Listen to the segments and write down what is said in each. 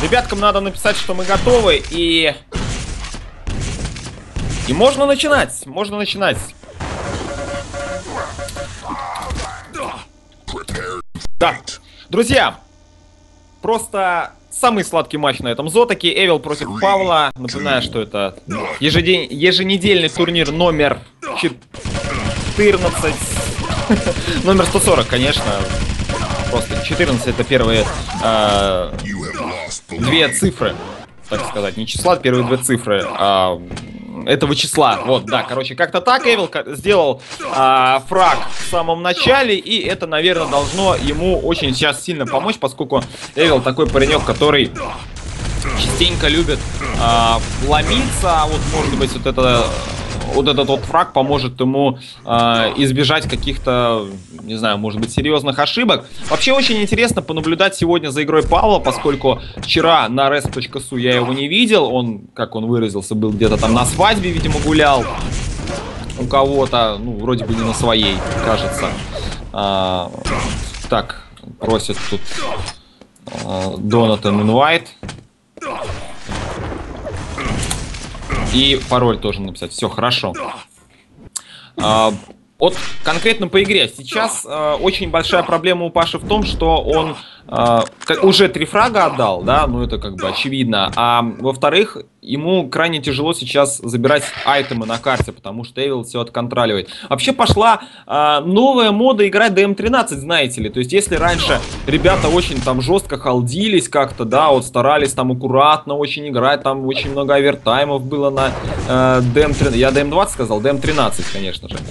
Ребяткам надо написать, что мы готовы, и можно начинать, можно начинать. Да, друзья, просто самый сладкий матч на этом Зотаке. Эвил против Павла. Напоминаю, что это еженедельный турнир номер 14. Номер 140, конечно. Просто 14 это первые две цифры, так сказать. Не числа, первые две цифры этого числа. Вот, да, короче, как-то так Эвил сделал фраг в самом начале, и это, наверное, должно ему очень сейчас сильно помочь, поскольку Эвил такой паренек, который частенько любит ломиться, вот, может быть, вот этот вот фраг поможет ему избежать каких-то, не знаю, может быть, серьезных ошибок. Вообще очень интересно понаблюдать сегодня за игрой Павла, поскольку вчера на res.su я его не видел. Он, как он выразился, был где-то там на свадьбе, видимо, гулял у кого-то. Ну, вроде бы не на своей, кажется. Так, просит тут Donut and Invite. И пароль тоже написать. Все хорошо. Вот конкретно по игре. Сейчас очень большая проблема у Паши в том, что он уже 3 фрага отдал, да, ну это как бы очевидно. А во-вторых, ему крайне тяжело сейчас забирать айтемы на карте, потому что Эвил все отконтроливает. Вообще пошла новая мода играть ДМ-13, знаете ли. То есть если раньше ребята очень там жестко халдились как-то, да, вот старались там аккуратно очень играть, там очень много овертаймов было на ДМ-13. Я ДМ-20 сказал, ДМ-13, конечно же.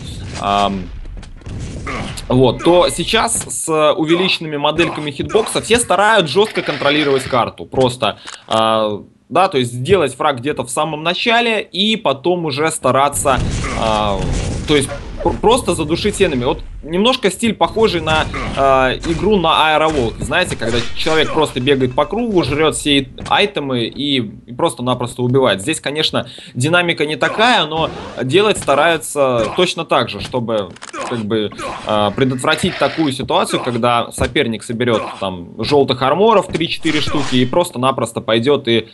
Вот, то сейчас с увеличенными модельками хитбокса все стараются жестко контролировать карту. Просто, да, то есть сделать фраг где-то в самом начале и потом уже стараться, то есть просто задушить энеми. Вот немножко стиль похожий на игру на аэроволк. Знаете, когда человек просто бегает по кругу, жрет все айтемы и просто-напросто убивает. Здесь, конечно, динамика не такая, но делать стараются точно так же, чтобы как бы предотвратить такую ситуацию, когда соперник соберет там желтых арморов 3-4 штуки и просто-напросто пойдет и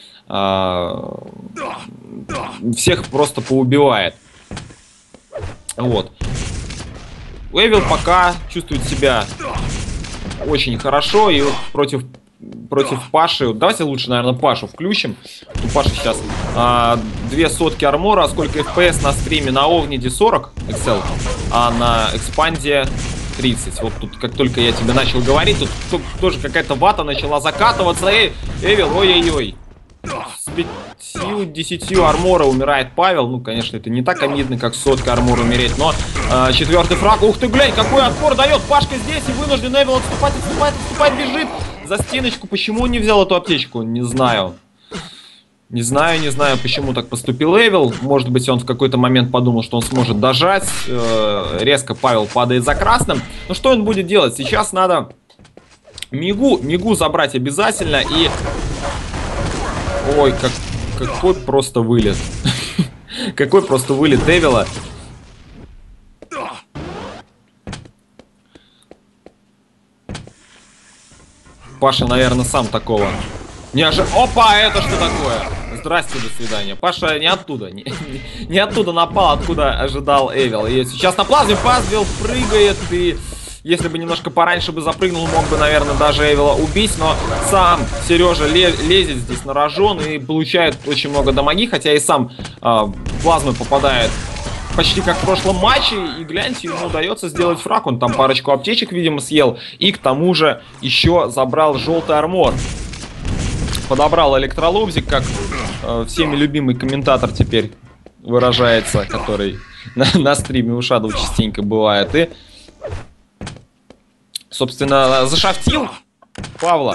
всех просто поубивает. Вот. Эвил пока чувствует себя очень хорошо, и вот против Паши, давайте лучше, наверное, Пашу включим. У Паши сейчас 2 сотки армора, а сколько FPS на стриме на Овниде 40 XL, а на Экспанде 30. Вот тут, как только я тебе начал говорить, тут тоже какая-то вата начала закатываться. Эвил, ой-ой-ой. С 5-10 армора умирает Павел. Ну, конечно, это не так обидно, как с соткой армора умереть. Но 4-й фраг. Ух ты, глянь, какой отпор дает. Пашка здесь и вынужден Эвил отступать, бежит за стеночку. Почему он не взял эту аптечку? Не знаю. Не знаю, почему так поступил Эвил. Может быть, он в какой-то момент подумал, что он сможет дожать. Резко Павел падает за красным. Но что он будет делать? Сейчас надо Мигу забрать обязательно. И... Ой, какой просто вылет. Какой просто вылет Эвила. Паша, наверное, сам такого не ожидал. Опа, это что такое? Здрасте, до свидания. Паша не оттуда. Не оттуда напал, откуда ожидал Эвил. И сейчас на плазме Пазбил прыгает и... Если бы немножко пораньше бы запрыгнул, мог бы, наверное, даже Эвила убить. Но сам Сережа лезет здесь на рожон и получает очень много дамаги. Хотя и сам плазмы попадает почти как в прошлом матче. И гляньте, ему удается сделать фраг. Он там парочку аптечек, видимо, съел. И к тому же еще забрал желтый армор. Подобрал электролобзик, как всеми любимый комментатор теперь выражается, который на стриме у Shadow частенько бывает. И... собственно, зашафтил Павла.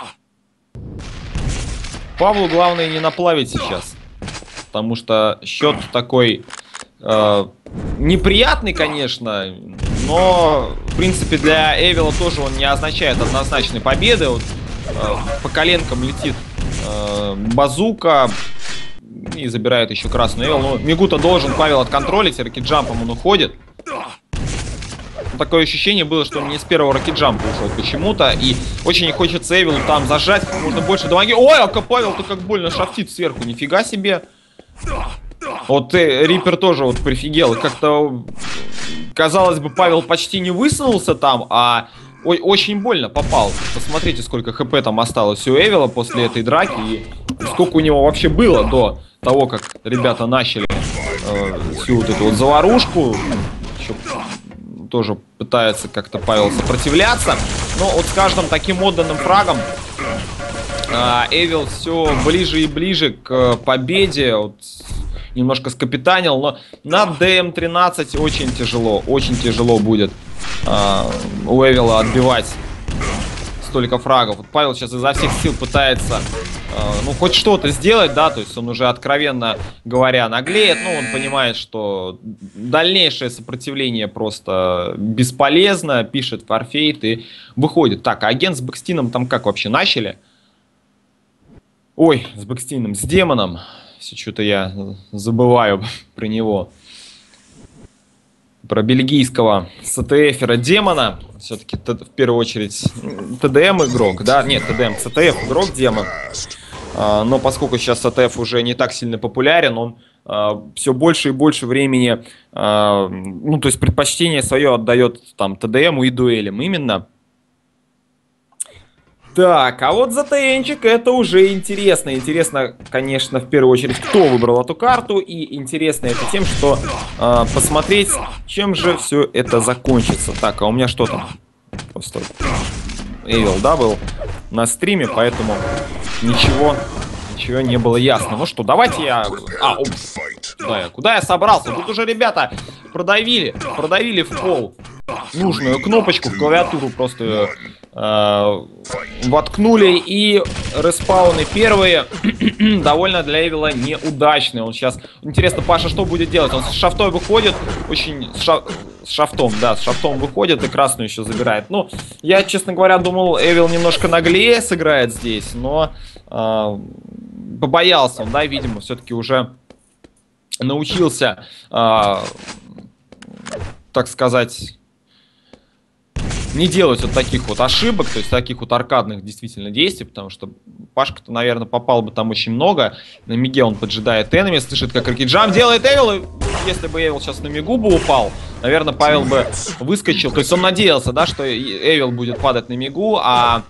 Павлу главное не наплавить сейчас. Потому что счет такой неприятный, конечно. Но, в принципе, для Эвила тоже он не означает однозначной победы. Вот, по коленкам летит базука. И забирает еще красный Эвил. Но Мигута должен Павел отконтролить. Ракетджампом он уходит. такое ощущение было, что он не с первого рокет-джампа ушел почему-то. И очень не хочется Эвилу там зажать как можно больше дамаги. Ой, а Павел-то как больно шафтит сверху, нифига себе. Вот Риппер тоже вот прифигел. Как-то, казалось бы, Павел почти не высунулся там, а очень больно попал. Посмотрите, сколько хп там осталось у Эвила после этой драки. И сколько у него вообще было до того, как ребята начали всю вот эту вот заварушку. Еще тоже пытается как-то Павел сопротивляться. Но вот с каждым таким отданным фрагом Эвил все ближе и ближе к победе. Вот, немножко скапитанил, но на ДМ-13 очень тяжело будет у Эвила отбивать столько фрагов. Вот Павел сейчас изо всех сил пытается ну, хоть что-то сделать, да, то есть он уже, откровенно говоря, наглеет, но он понимает, что дальнейшее сопротивление просто бесполезно, пишет форфейт и выходит. Так, а агент с Бэкстином там как вообще начали? Ой, с Бэкстином, с демоном. Все что-то я забываю про него. Про бельгийского СТФера демона. Все-таки в первую очередь ТДМ игрок, да? Нет, ТДМ, СТФ игрок демон. Но поскольку сейчас СТФ уже не так сильно популярен, он все больше и больше времени, ну, то есть предпочтение свое отдает там ТДМу и дуэлям именно. Так, а вот за ТНчик это уже интересно. Интересно, конечно, в первую очередь, кто выбрал эту карту. И интересно это тем, что посмотреть, чем же все это закончится. Так, а у меня что там? Просто Эвил, да, был на стриме, поэтому ничего не было ясно. Ну что, давайте я... Куда я собрался? Тут уже ребята продавили в пол нужную кнопочку, в клавиатуру просто воткнули, и респауны первые довольно для Эвила неудачные. Он сейчас... Интересно, Паша что будет делать? Он с шафтой выходит, с шафтом выходит и красную еще забирает. Ну, я, честно говоря, думал, Эвил немножко наглее сыграет здесь, но побоялся он, да, видимо, все-таки уже научился, так сказать, не делать вот таких вот ошибок, то есть таких вот аркадных действительно действий, потому что Пашка-то, наверное, попал бы там очень много. На миге он поджидает энеми, слышит, как рокет-джамп делает Эвил, и если бы Эвил сейчас на мигу бы упал, наверное, Павел бы выскочил. То есть он надеялся, да, что Эвил будет падать на мигу, а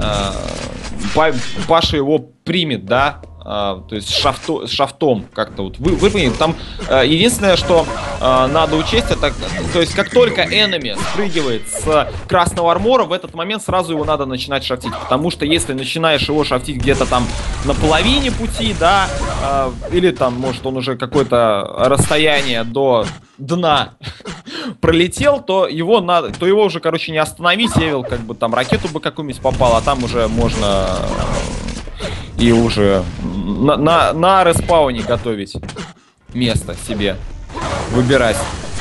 Паша его примет, да, то есть с шафтом как-то вот выпрыгнет. Там единственное, что надо учесть, это, то есть как только энеми спрыгивает с красного армора, в этот момент сразу его надо начинать шафтить, потому что если начинаешь его шафтить где-то там на половине пути, да, или там, может, он уже какое-то расстояние до дна пролетел, то его уже, короче, не остановить. Эвил как бы там ракету бы какую-нибудь попал, а там уже можно и уже на респауне готовить место себе, выбирать.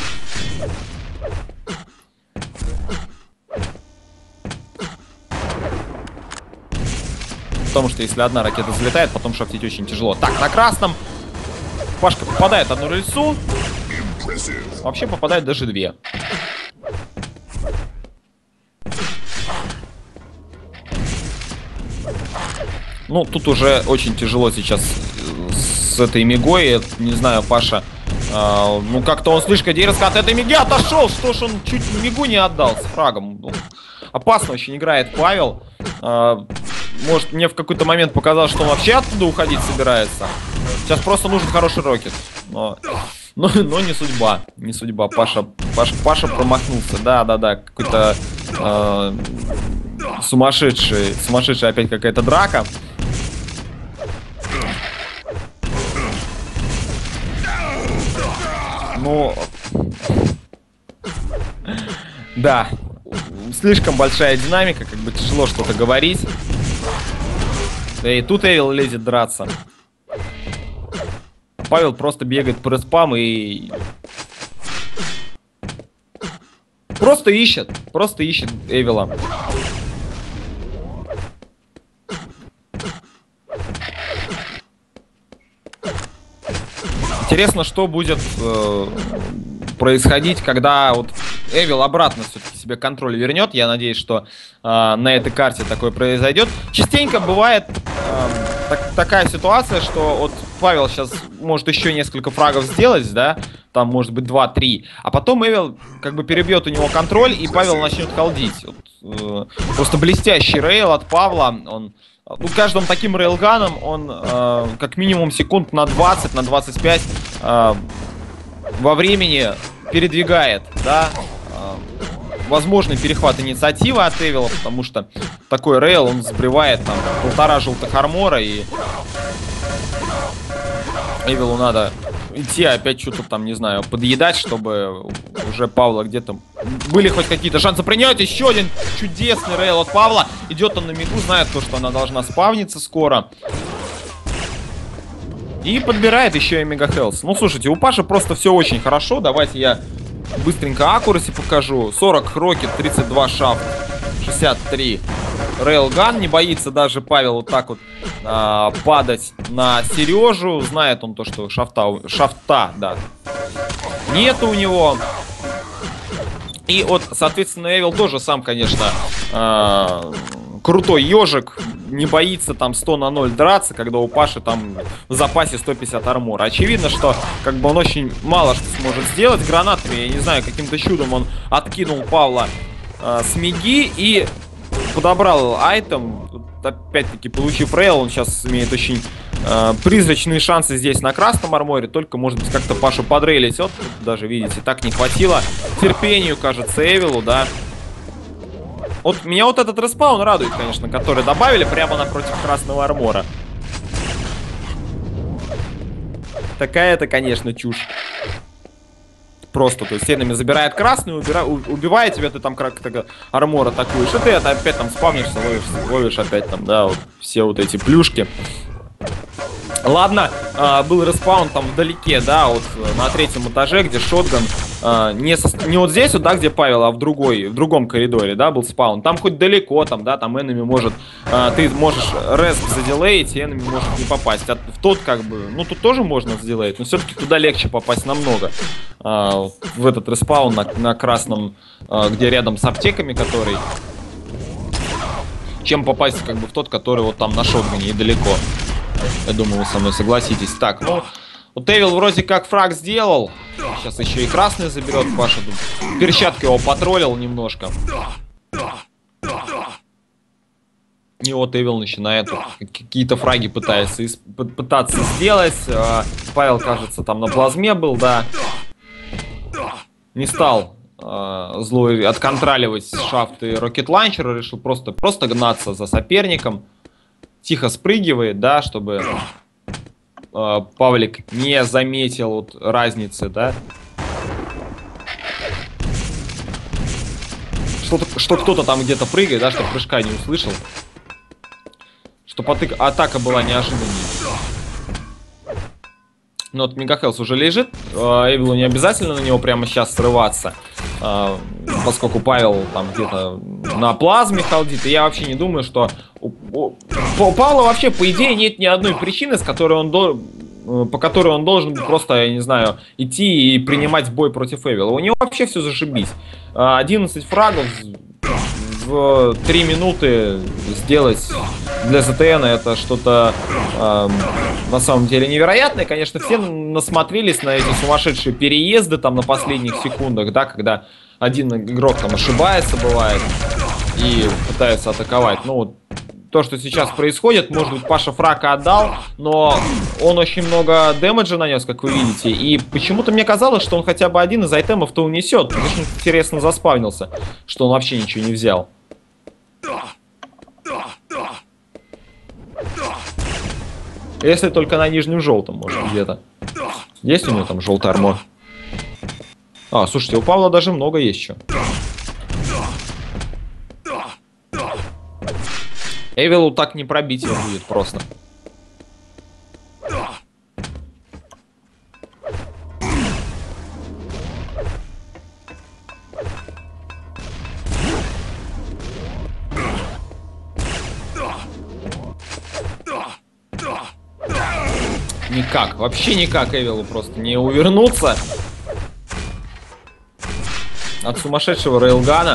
Потому что если одна ракета залетает, потом шафтить очень тяжело. Так, на красном Пашка попадает одну рельсу. Вообще попадает даже две. Ну, тут уже очень тяжело сейчас с этой мигой. Не знаю, Паша, ну, как-то он слишком дерзко от этой миги отошел. Что ж он чуть мигу не отдал с фрагом. Ну, опасно очень играет Павел. Может, мне в какой-то момент показалось, что он вообще оттуда уходить собирается. Сейчас просто нужен хороший рокет. Но не судьба. Не судьба. Паша промахнулся. Да. Какой-то сумасшедшая опять какая-то драка. Ну, да, слишком большая динамика, как бы тяжело что-то говорить. И тут Эвил лезет драться. Павел просто бегает по респам и просто ищет Эвила. Интересно, что будет происходить, когда вот Эвил обратно все-таки себе контроль вернет. Я надеюсь, что на этой карте такое произойдет. Частенько бывает такая ситуация, что вот Павел сейчас может еще несколько фрагов сделать, да, там может быть 2-3, а потом Эвил как бы перебьет у него контроль, и Павел начнет халдить. Вот, просто блестящий рейл от Павла. Он, ну, каждым таким рейлганом он как минимум секунд на 20, на 25 во времени передвигает, да, возможный перехват инициативы от Эвила, потому что такой рейл, он сбривает там 1,5 желтых армора, и Эвилу надо идти опять что-то там, не знаю, подъедать, чтобы уже Павла где-то были хоть какие-то шансы принять. Еще один чудесный рейл от Павла. Идет он на миду, знает то, что она должна спавниться скоро. И подбирает еще и Мегахелс. Ну, слушайте, у Паши просто все очень хорошо. Давайте я быстренько аккураси покажу. 40 Рокет, 32 Шафт, 63 Рейлган. Не боится даже Павел вот так вот падать на Сережу. Знает он то, что шафта, да, нету у него. И вот, соответственно, Эвил тоже сам, конечно, крутой ежик. Не боится там 100 на 0 драться, когда у Паши там в запасе 150 армора. Очевидно, что как бы он очень мало что сможет сделать гранатами. Я не знаю, каким-то чудом он откинул Павла с миги и подобрал айтем. Опять-таки, получив рейл, он сейчас имеет очень призрачные шансы здесь на красном арморе. Только, может быть, как-то Пашу подрейлить. Вот, даже, видите, так не хватило терпению, кажется, Эвилу, да. Вот меня вот этот респаун радует, конечно, который добавили прямо напротив красного армора. Такая-то, конечно, чушь. Просто, то есть, энеми забирает красный, убивает тебя, ты там как-то армор атакуешь, и ты это опять там спавнишься, ловишь опять там, да, вот все вот эти плюшки. Ладно, был респаун там вдалеке, да, вот на 3-м этаже, где шотган, не вот здесь вот, да, где Павел, а в другом коридоре, да, был спаун. Там хоть далеко, там, да, там энеми может, ты можешь респ задилеить, и энеми может не попасть. А в тот, как бы, ну, тут тоже можно задилеить, но все-таки туда легче попасть намного. В этот респаун на красном, где рядом с аптеками, который, чем попасть, как бы, в тот, который вот там на шотгане и далеко. Я думаю, вы со мной согласитесь. Так, ну, вот Эвил вроде как фраг сделал. Сейчас еще и красный заберет Паша. Перчаткой его потроллил немножко. И вот Эвил начинает какие-то фраги пытаться сделать. Павел, кажется, там на плазме был, да. Не стал злой отконтроливать шафт и рокет ланчера. Решил просто гнаться за соперником. Тихо спрыгивает, да, чтобы Павлик не заметил вот разницы, да. Что кто-то там где-то прыгает, да, чтобы прыжка не услышал. Чтобы атака была неожиданной. Но вот Мегахелс уже лежит. Эвилу не обязательно на него прямо сейчас срываться. Поскольку Павел там где-то на плазме халдит. И я вообще не думаю, что у Павла вообще, по идее, нет ни одной причины, по которой он должен просто, я не знаю, идти и принимать бой против Эвила. У него вообще все зашибись. 11 фрагов в 3 минуты сделать для ЗТН это что-то на самом деле невероятное. Конечно, все насмотрелись на эти сумасшедшие переезды там на последних секундах, да, когда один игрок там ошибается, бывает, и пытается атаковать. Ну, то, что сейчас происходит, может быть, Паша фрака отдал, но он очень много дэмэджа нанес, как вы видите. И почему-то мне казалось, что он хотя бы один из айтемов-то унесет. Очень интересно заспавнился, что он вообще ничего не взял. Если только на нижнем желтом, может, где-то. Есть у него там желтый армор? А, слушайте, у Павла даже много есть еще. Эвилу так не пробить его будет просто. Никак, вообще никак Эвилу просто не увернуться. от сумасшедшего рейлгана.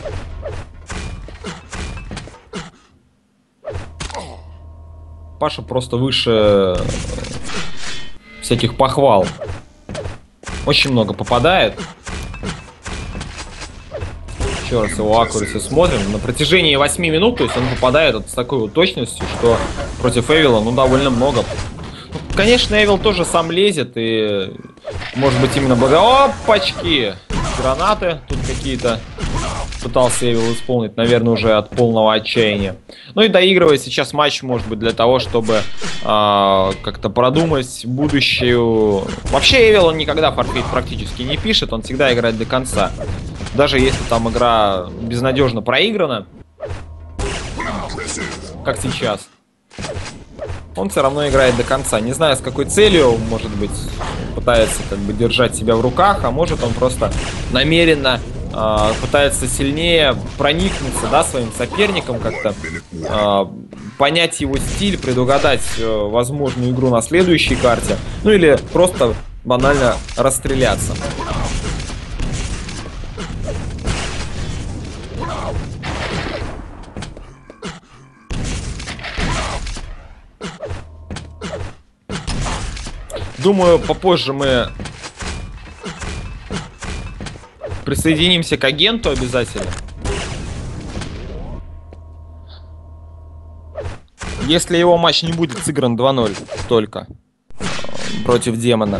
Паша просто выше всяких похвал. Очень много попадает. Еще раз его аккуратно смотрим. На протяжении 8 минут, то есть он попадает вот с такой вот точностью, что против Эвила, ну, довольно много. Ну, конечно, Эвил тоже сам лезет, и может быть именно благодаря... Опачки! Гранаты тут какие-то пытался Эвил исполнить, наверное, уже от полного отчаяния. Ну и доигрывает сейчас матч, может быть, для того, чтобы как-то продумать будущую... Вообще Эвил, он никогда форфейт практически не пишет, он всегда играет до конца. Даже если там игра безнадежно проиграна, как сейчас, он все равно играет до конца. Не знаю, с какой целью, может быть, пытается как бы держать себя в руках, а может он просто намеренно пытается сильнее проникнуться, да, своим соперником, как-то понять его стиль, предугадать возможную игру на следующей карте, ну или просто банально расстреляться. Думаю, попозже мы присоединимся к агенту обязательно. Если его матч не будет сыгран 2-0 только против демона.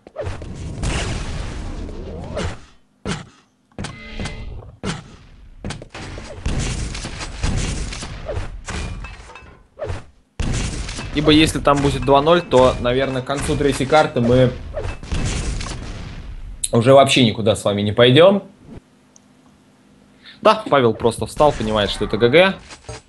Ибо если там будет 2-0, то, наверное, к концу третьей карты мы уже вообще никуда с вами не пойдем. Да, Павел просто встал, понимает, что это ГГ.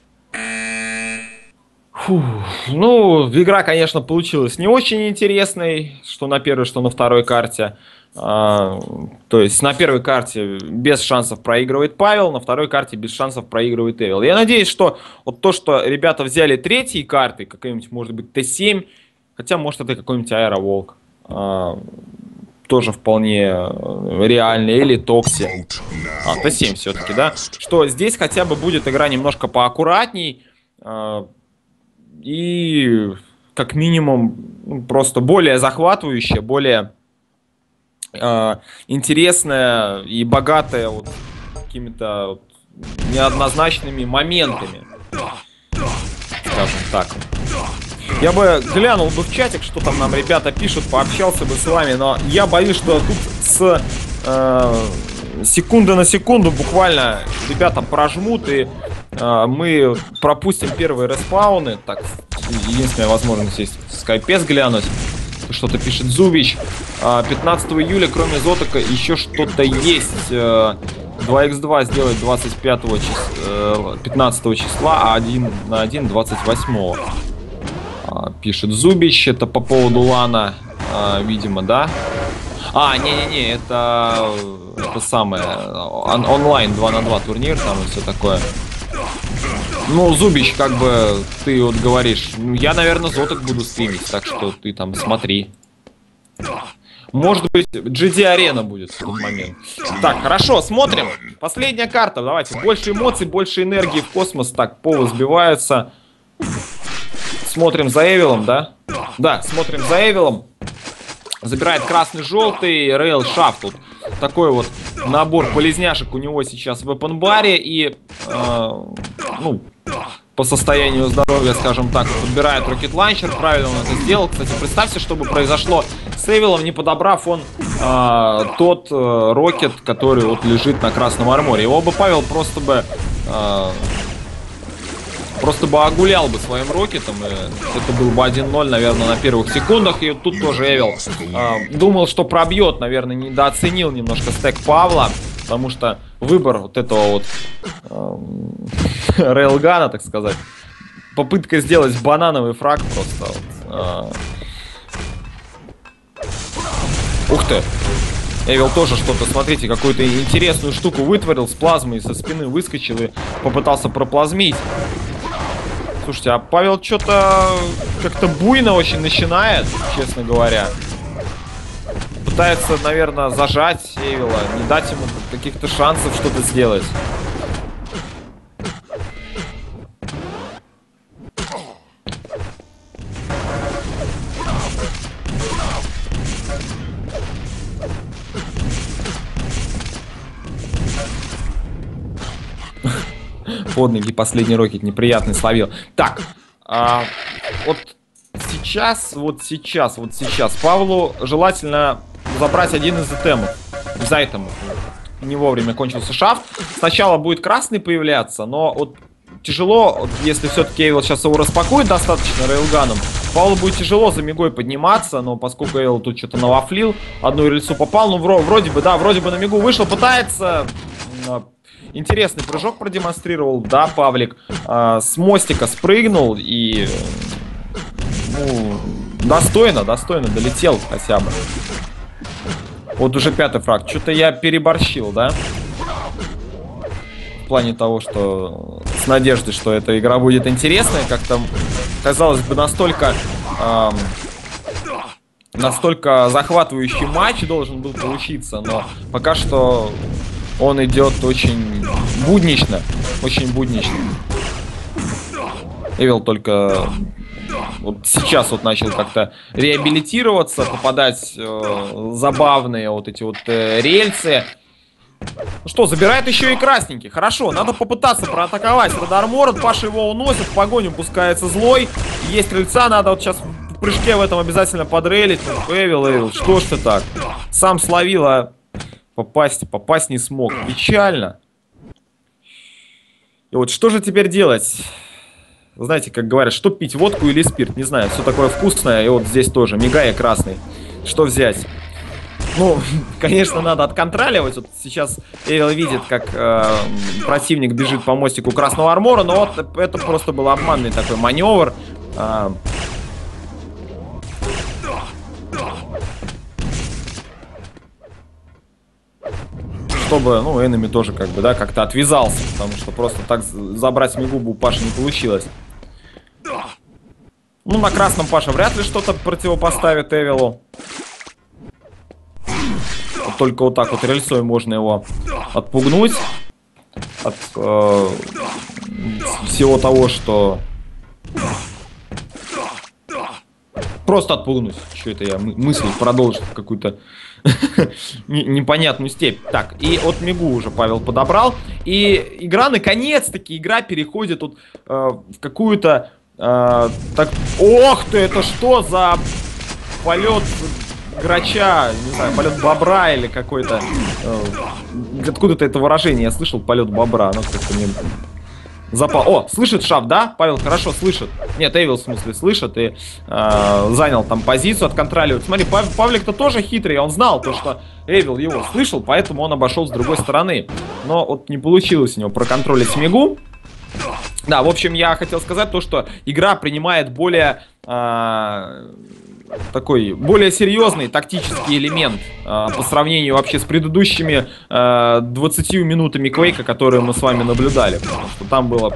Фух. Ну, игра, конечно, получилась не очень интересной, что на первой, что на второй карте. То есть на первой карте без шансов проигрывает Павел, на второй карте без шансов проигрывает Эвил. Я надеюсь, что вот то, что ребята взяли третьи карты, какая-нибудь, может быть, Т7, хотя, может, это какой-нибудь Аэроволк, тоже вполне реально, или Токси. Т7 все-таки, да? Что здесь хотя бы будет игра немножко поаккуратней и, как минимум, просто более захватывающая, более интересная и богатая вот какими-то вот неоднозначными моментами, скажем так. Я бы глянул бы в чатик, что там нам ребята пишут, пообщался бы с вами, но я боюсь, что тут с секунды на секунду буквально ребята прожмут, и мы пропустим первые респауны. Так, единственная возможность есть в скайпе глянуть. Что-то пишет Зубич. 15 июля, кроме Зотока, еще что-то есть. 2х2 сделать 25 15 числа, а 1 на 1 28. Пишет Зубич. Это по поводу лана, видимо, да? Не-не-не, это самое. Онлайн 2 на 2 турнир, там и все такое. Ну, Зубич, как бы, ты вот говоришь, я, наверное, Зоток буду стримить, так что ты там смотри. Может быть, GD Арена будет в тот момент. Так, хорошо, смотрим. Последняя карта, давайте. Больше эмоций, больше энергии в космос. Так, повы сбиваются. Смотрим за Эвилом, да? Да, смотрим за Эвилом. Забирает красный-желтый, Рейл Шафт. Тут такой вот набор полезняшек у него сейчас в опенбаре. И, ну, по состоянию здоровья, скажем так, подбирает Rocket Launcher. Правильно он это сделал. Кстати, представьте, что бы произошло с Эвилом, не подобрав он тот Рокет, который вот лежит на красном арморе. Его бы Павел просто бы огулял бы своим Рокетом, и это был бы 1-0, наверное, на первых секундах. И тут тоже Эвил думал, что пробьет, наверное, недооценил немножко стек Павла, потому что выбор вот этого вот рейлгана, так сказать, попытка сделать банановый фраг просто. Ух ты! Эвил тоже что-то, смотрите, какую-то интересную штуку вытворил с плазмой, со спины выскочил и попытался проплазмить. Слушайте, а Павел что-то как-то буйно очень начинает, честно говоря. пытается, наверное, зажать Эвила, не дать ему каких-то шансов что-то сделать. Под ноги последний рокет неприятный словил. Так, вот сейчас Павлу желательно забрать один из итемов. За этим не вовремя кончился шафт. Сначала будет красный появляться, но вот тяжело, вот если все-таки Эвил сейчас его распакует достаточно рейлганом, Павлу будет тяжело за мигой подниматься, но поскольку Эвил тут что-то навафлил, одну рельсу попал, ну вроде бы на мигу вышел, пытается... Интересный прыжок продемонстрировал, да, Павлик. С мостика спрыгнул и... Ну, достойно долетел хотя бы. Вот уже 5-й фраг. Что-то я переборщил, да? В плане того, что с надеждой, что эта игра будет интересная. Как-то, казалось бы, настолько захватывающий матч должен был получиться. Но пока что он идет очень буднично. Очень буднично. Эвил только... Вот сейчас вот начал как-то реабилитироваться, попадать забавные вот эти вот рельсы. Ну что, забирает еще и красненький. Хорошо, надо попытаться проатаковать Радарморд. Паша его уносит, в погоню пускается злой. Есть рельса, надо вот сейчас в прыжке в этом обязательно подрейлить. Эвил, что ж ты так? Сам словил, а попасть не смог. Печально. И вот что же теперь делать? Знаете, как говорят, что пить, водку или спирт? Не знаю, все такое вкусное. И вот здесь тоже, мигая красный. Что взять? Ну, конечно, надо отконтроливать. Вот сейчас Эвил видит, как противник бежит по мостику красного армора. Но вот это просто был обманный такой маневр. Чтобы, ну, Энеми тоже как бы, да, как-то отвязался. Потому что просто так забрать мигу у Паши не получилось. Ну, на красном Паша вряд ли что-то противопоставит Эвилу. Вот только вот так вот рельсой можно его отпугнуть от всего того, что... Просто отпугнуть. Что это я мысль продолжил в какую-то непонятную степь. Так, и от мигу уже Павел подобрал. И игра, наконец-таки, переходит вот, в какую-то... так... Ох ты, это что за полет грача? Не знаю, полет бобра или какой-то... Откуда-то это выражение я слышал, полет бобра. Ну, как-то мне... Запал. О, слышит шафт, да? Павел хорошо слышит. Нет, Эвил в смысле слышит и занял там позицию, отконтроливает. Смотри, Павлик-то тоже хитрый, он знал то, что Эвил его слышал, поэтому он обошел с другой стороны. Но вот не получилось у него проконтролить мигу. Да, в общем, я хотел сказать то, что игра принимает более такой, более серьезный тактический элемент по сравнению вообще с предыдущими 20 минутами Квейка, которые мы с вами наблюдали. Потому что там было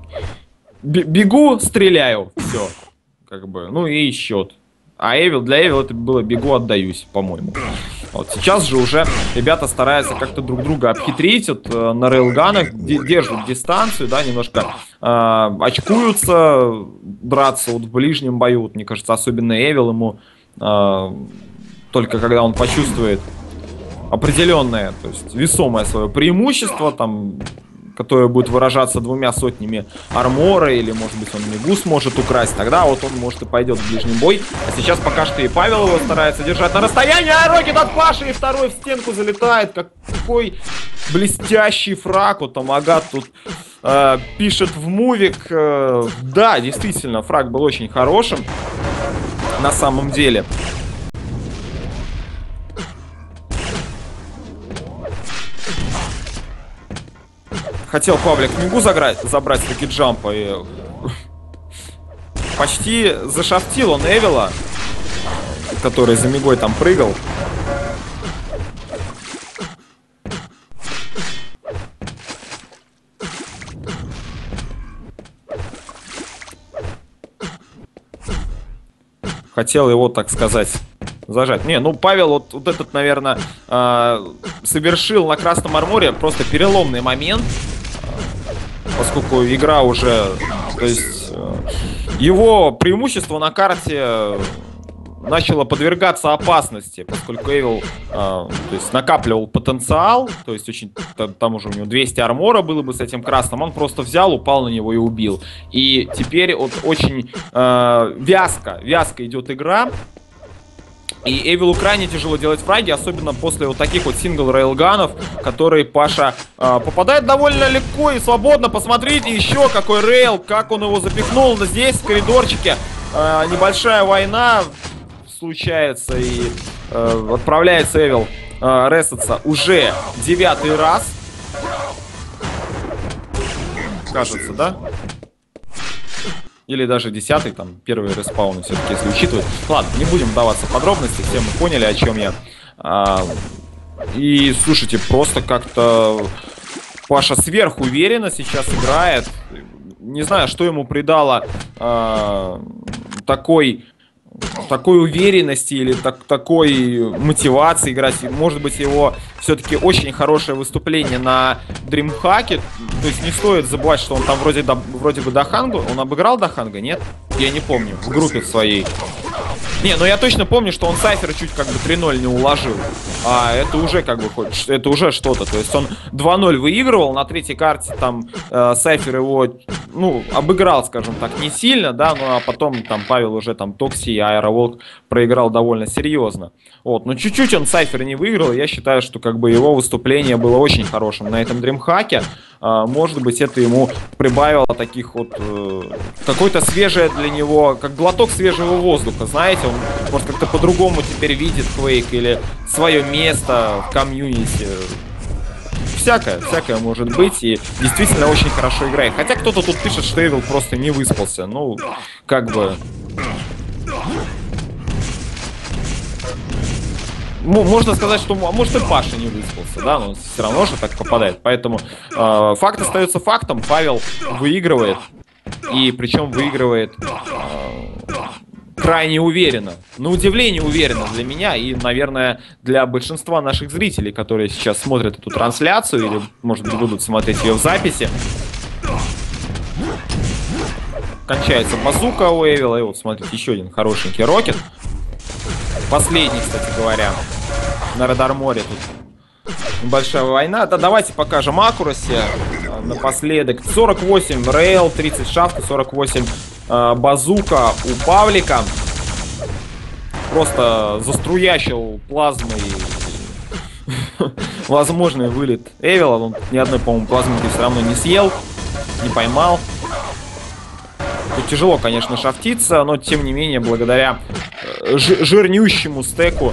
бегу, стреляю, все. Как бы, ну и счет. А для Эвил это было бегу, отдаюсь, по-моему. Вот сейчас же уже ребята стараются как-то друг друга обхитрить вот, на рейлганах, держат дистанцию, да, немножко очкуются драться вот в ближнем бою. Вот, мне кажется, особенно Эвил ему только когда он почувствует определенное, то есть весомое свое преимущество, там, которое будет выражаться 2 сотнями армора, или, может быть, он мигу сможет украсть, тогда вот он, может, и пойдет в ближний бой. А сейчас пока что и Павел его старается держать на расстоянии, а рокет от Паши, и второй в стенку залетает. Какой блестящий фраг. Вот там Агат тут пишет в мувик. Да, действительно, фраг был очень хорошим, на самом деле. Хотел Павлик мигу забрать таки джампа и почти зашафтил он Эвила, который за мигой там прыгал. Хотел его, так сказать, зажать. Не, ну Павел вот этот, наверное, совершил на красном арморе просто переломный момент, поскольку игра уже, то есть его преимущество на карте начало подвергаться опасности, поскольку Эвил, то есть накапливал потенциал, то есть очень, там уже у него 200 армора было бы с этим красным, он просто взял, упал на него и убил. И теперь вот очень вязко идет игра, и Эвилу крайне тяжело делать фраги, особенно после вот таких вот сингл-рейлганов, которые Паша попадает довольно легко и свободно. Посмотрите еще какой рейл, как он его запихнул здесь, в коридорчике. Небольшая война случается, и отправляется Эвил ресаться уже 9-й раз. Кажется, да? Или даже 10-й, там, первый респаун, все-таки, если учитывать. Ладно, не будем вдаваться в подробности, все мы поняли, о чем я. И, слушайте, просто как-то Паша сверхуверенно сейчас играет. Не знаю, что ему придало такой уверенности или такой мотивации играть. Может быть, его все-таки очень хорошее выступление на DreamHack. То есть не стоит забывать, что он там вроде бы Дахангу. Он обыграл Даханга, нет? Я не помню. В группе своей. Не, ну я точно помню, что он Сайфера чуть как бы 3-0 не уложил. А это уже как бы это уже что-то. То есть он 2-0 выигрывал, на третьей карте там Сайфер его, ну, обыграл, скажем так, не сильно, да, ну а потом там Павел уже там Токси и Аэроволк проиграл довольно серьезно. Вот, но чуть-чуть он Сайфера не выиграл, я считаю, что как бы его выступление было очень хорошим на этом DreamHack. Может быть, это ему прибавило таких вот какой-то свежее для него, как глоток свежего воздуха, знаете, он может как-то по-другому теперь видит Quake или свое место в комьюнити. Всякое может быть, и действительно очень хорошо играет. Хотя кто-то тут пишет, что Эвил просто не выспался. Ну, как бы... Можно сказать, что может и Паша не выспался, да, но все равно же так попадает. Поэтому факт остается фактом. Павел выигрывает, и причем выигрывает крайне уверенно. На удивление уверенно для меня и, наверное, для большинства наших зрителей, которые сейчас смотрят эту трансляцию или, может быть, будут смотреть ее в записи. Кончается базука у Эвила, и вот, смотрите, еще один хорошенький рокет. Последний, кстати говоря, на Радарморе тут небольшая война. Да, давайте покажем аккураси напоследок. 48 рейл, 30 шафта, 48 базука у Павлика. Просто заструящил плазмой возможный вылет Эвила. Он ни одной, по-моему, плазминки все равно не съел, не поймал. Тут тяжело, конечно, шафтиться, но тем не менее, благодаря жирнющему стеку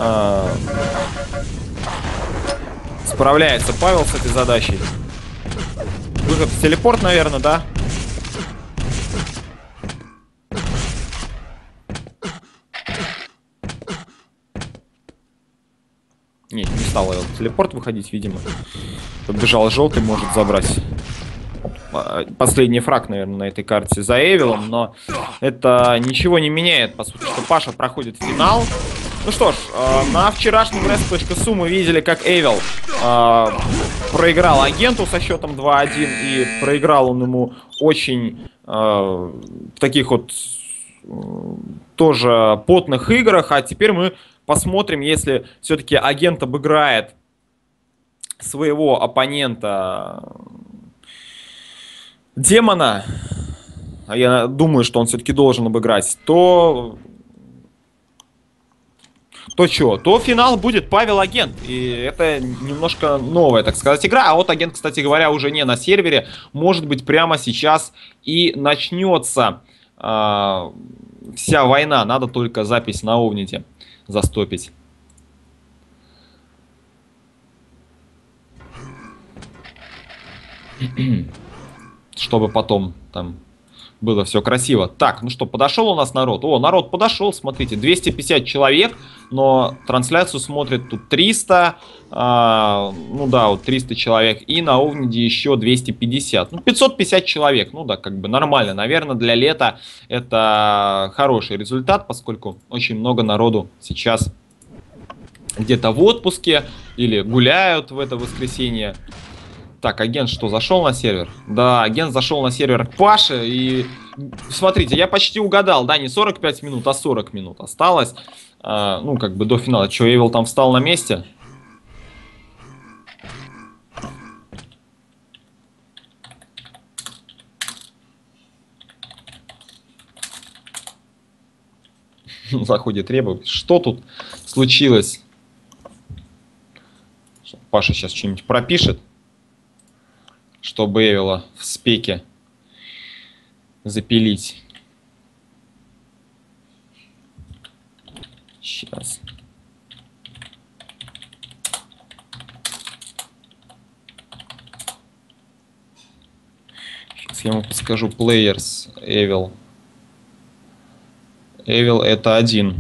справляется Павел с этой задачей. Выход в телепорт, наверное, да? Не стал Эвил в телепорт выходить, видимо. Подбежал желтый, может забрать. Последний фраг, наверное, на этой карте за Эвилом, но это ничего не меняет, по сути, что Паша проходит финал. Ну что ж, на вчерашнем Rest.su мы видели, как Эвил проиграл агенту со счетом 2-1, и проиграл он ему очень в таких вот тоже потных играх. А теперь мы посмотрим, если все-таки агент обыграет своего оппонента демона, а я думаю, что он все-таки должен обыграть, то финал будет Павел Агент. И это немножко новая, так сказать, игра. А вот Агент, кстати говоря, уже не на сервере. Может быть, прямо сейчас и начнется вся война. Надо только запись на Овните застопить. Чтобы потом там было все красиво. Так, ну что, подошел у нас народ? О, народ подошел, смотрите, 250 человек, но трансляцию смотрит тут 300, ну да, вот 300 человек, и на Овниде еще 250. Ну, 550 человек, ну да, как бы нормально. Наверное, для лета это хороший результат, поскольку очень много народу сейчас где-то в отпуске или гуляют в это воскресенье. Так, агент что, зашел на сервер? Да, агент зашел на сервер к Паше. И смотрите, я почти угадал. Да, не 45 минут, а 40 минут осталось. Ну, как бы до финала. Че, Эвил там встал на месте? Заходит Реба. Что тут случилось? Паша сейчас что-нибудь пропишет, чтобы Эвила в спеке запилить. Сейчас. Сейчас я ему подскажу. Players Evil. Evil это 1.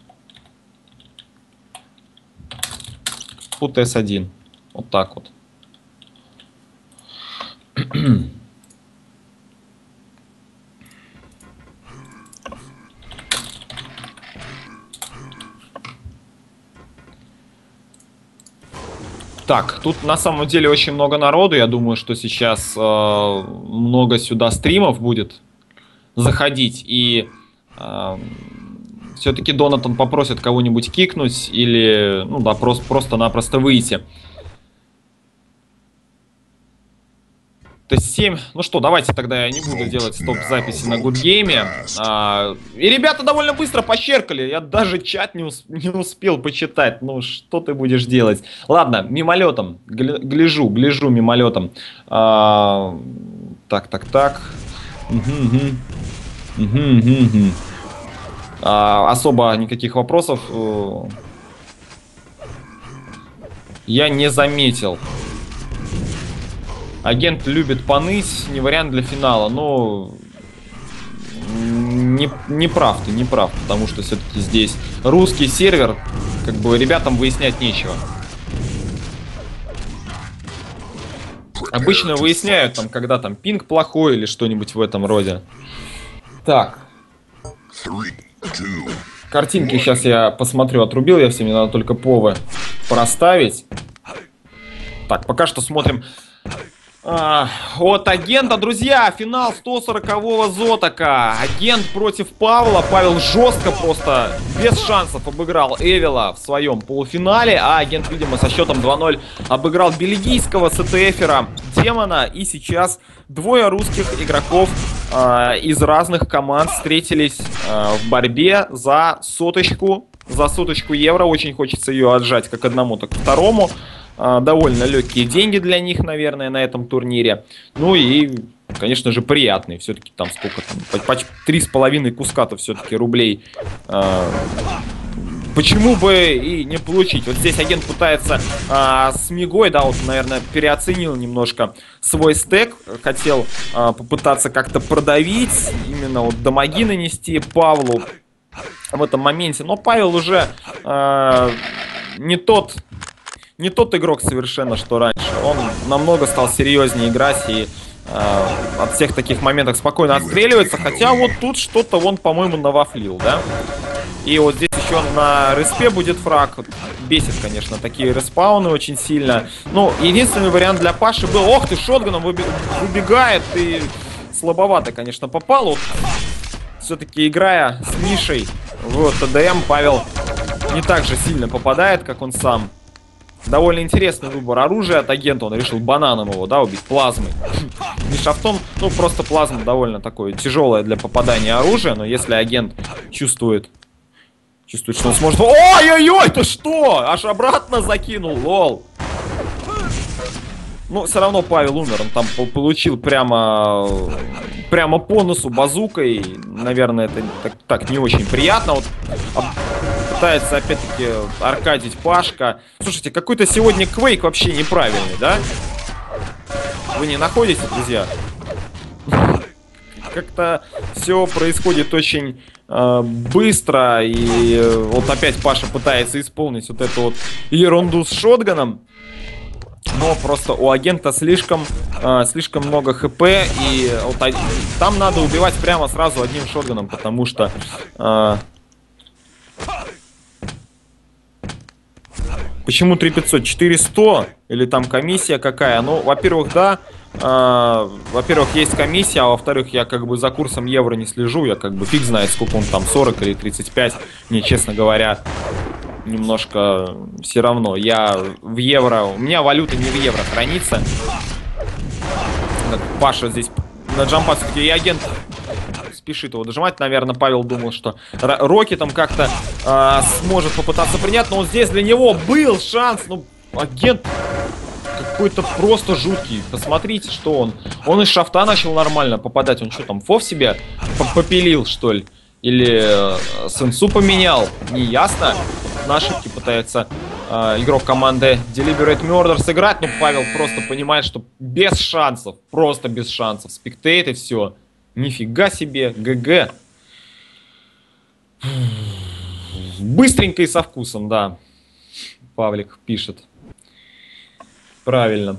Put S1. Вот так вот. Так, тут на самом деле очень много народу. Я думаю, что сейчас много сюда стримов будет заходить. И все-таки Донатан попросит кого-нибудь кикнуть или, ну да, просто-напросто выйти. То есть 7. Ну что, давайте тогда я не буду делать стоп-записи на Гудгейме. И ребята довольно быстро пощеркали. Я даже чат не успел почитать. Ну, что ты будешь делать? Ладно, мимолетом. Гляжу мимолетом. Так. Особо никаких вопросов я не заметил. Агент любит поныть, не вариант для финала, но не прав, потому что все-таки здесь русский сервер, как бы ребятам выяснять нечего. Обычно выясняют, там, когда там пинг плохой или что-нибудь в этом роде. Так. Картинки сейчас я посмотрю, отрубил я все, мне надо только повы проставить. Так, пока что смотрим... От агента, друзья, финал 140-го Зотака. Агент против Павла. Павел жестко, просто без шансов обыграл Эвила в своем полуфинале. А агент, видимо, со счетом 2-0 обыграл бельгийского СТФера Демона. И сейчас двое русских игроков из разных команд встретились в борьбе за соточку евро. Очень хочется ее отжать как одному, так и второму. Довольно легкие деньги для них, наверное, на этом турнире. Ну и, конечно же, приятные. Все-таки там сколько там, 3,5 куска-то все-таки рублей. Почему бы и не получить? Вот здесь агент пытается с Мигой, да, вот, наверное, переоценил немножко свой стек. Хотел попытаться как-то продавить, именно вот дамаги нанести Павлу в этом моменте. Но Павел уже не тот игрок совершенно, что раньше. Он намного стал серьезнее играть и от всех таких моментов спокойно отстреливается. Хотя вот тут что-то он, по-моему, навафлил, да? И вот здесь еще на респе будет фраг. Бесит, конечно, такие респауны очень сильно. Ну, единственный вариант для Паши был... Ох ты, шотганом выбегает. И слабовато, конечно, попал. Вот, все-таки играя с Мишей в ТДМ, Павел не так же сильно попадает, как он сам. Довольно интересный выбор оружия от агента. Он решил бананом его, да, убить, плазмой. Не шафтом, ну просто плазма довольно такое тяжелое для попадания оружия. Но если агент чувствует, что он сможет... Ой-ой-ой, ты что? Аж обратно закинул, лол. Ну, все равно Павел умер. Он там получил прямо по носу базукой. Наверное, это так не очень приятно. Вот пытается опять-таки аркадить Пашка. Слушайте, какой-то сегодня квейк вообще неправильный, да? Вы не находите, друзья? как-то все происходит очень быстро. И вот опять Паша пытается исполнить вот эту вот ерунду с шотганом. Но просто у агента слишком много хп. И вот, там надо убивать прямо сразу одним шотганом, потому что... Почему 3500? 400? Или там комиссия какая? Ну, во-первых, да. Во-первых, есть комиссия, а во-вторых, я как бы за курсом евро не слежу. Я как бы фиг знает, сколько он там, 40 или 35. Мне, честно говоря, немножко все равно. Я в евро... У меня валюта не в евро хранится. Паша здесь на джампа все-таки и агент... спешит его дожимать. Наверное, Павел думал, что Рокки там как-то сможет попытаться принять. Но вот здесь для него был шанс. Ну, агент какой-то просто жуткий. Посмотрите, что он. Он из шафта начал нормально попадать. Он что там, фов себе попилил, что ли? Или сенсу поменял? Не ясно. На ошибки пытается игрок команды Deliberate Murder сыграть. Но Павел просто понимает, что без шансов. Просто без шансов. Спектейт и все. Нифига себе, ГГ. Быстренько и со вкусом, да. Павлик пишет. Правильно.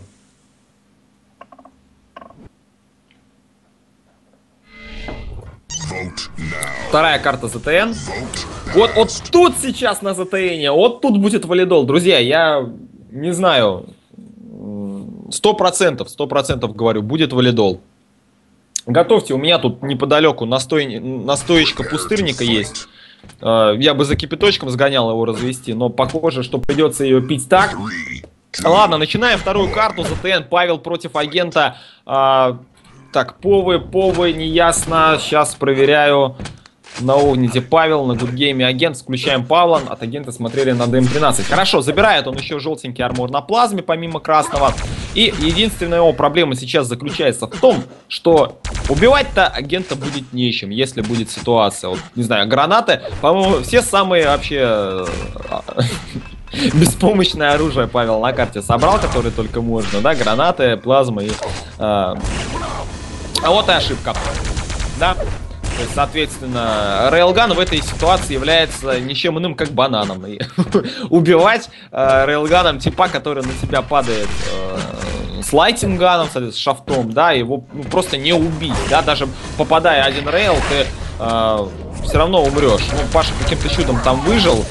Вторая карта ЗТН. Вот тут сейчас на ЗТН, вот тут будет валидол. Друзья, я не знаю. 100% говорю, будет валидол. Готовьте, у меня тут неподалеку настоечка пустырника есть. Я бы за кипяточком сгонял его развести, но похоже, что придется ее пить так. Ладно, начинаем вторую карту. ЗТН, Павел против агента. Так, повы, неясно. Сейчас проверяю. На Огните Павел, на Гудгейме агент. Включаем Павла. От агента смотрели на ДМ-13. Хорошо, забирает он еще желтенький армор на плазме, помимо красного. И единственная его проблема сейчас заключается в том, что убивать-то агента будет нечем, если будет ситуация. Вот, не знаю, гранаты, по-моему, все самые вообще... беспомощное оружие Павел на карте собрал, которое только можно, да, гранаты, плазма и... А вот и ошибка, да. То есть, соответственно, рейлган в этой ситуации является ничем иным, как бананом. И убивать рейлганом типа, который на тебя падает с лайтинганом, с шафтом, да, его просто не убить, да, даже попадая один рейл, ты все равно умрешь. Ну, Паша каким-то чудом там выжил.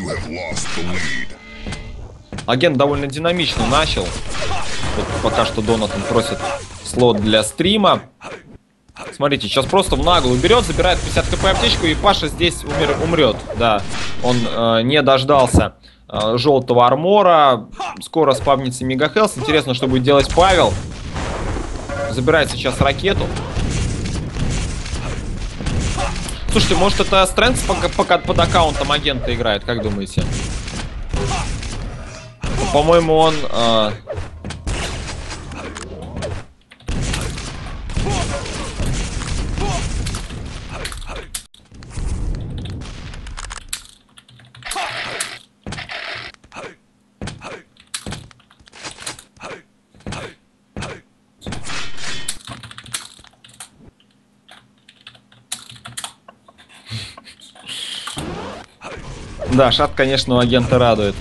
Агент довольно динамично начал. Вот пока что Донатан просит слот для стрима. Смотрите, сейчас просто в наглую берет, забирает 50 кп аптечку, и Паша здесь умрет. Да, он не дождался желтого армора. Скоро спавнится Мегахелс. Интересно, что будет делать Павел. Забирает сейчас ракету. Слушайте, может это Стрэндс пока под аккаунтом агента играет, как думаете? По-моему, он... Да, шат, конечно, у агента радует.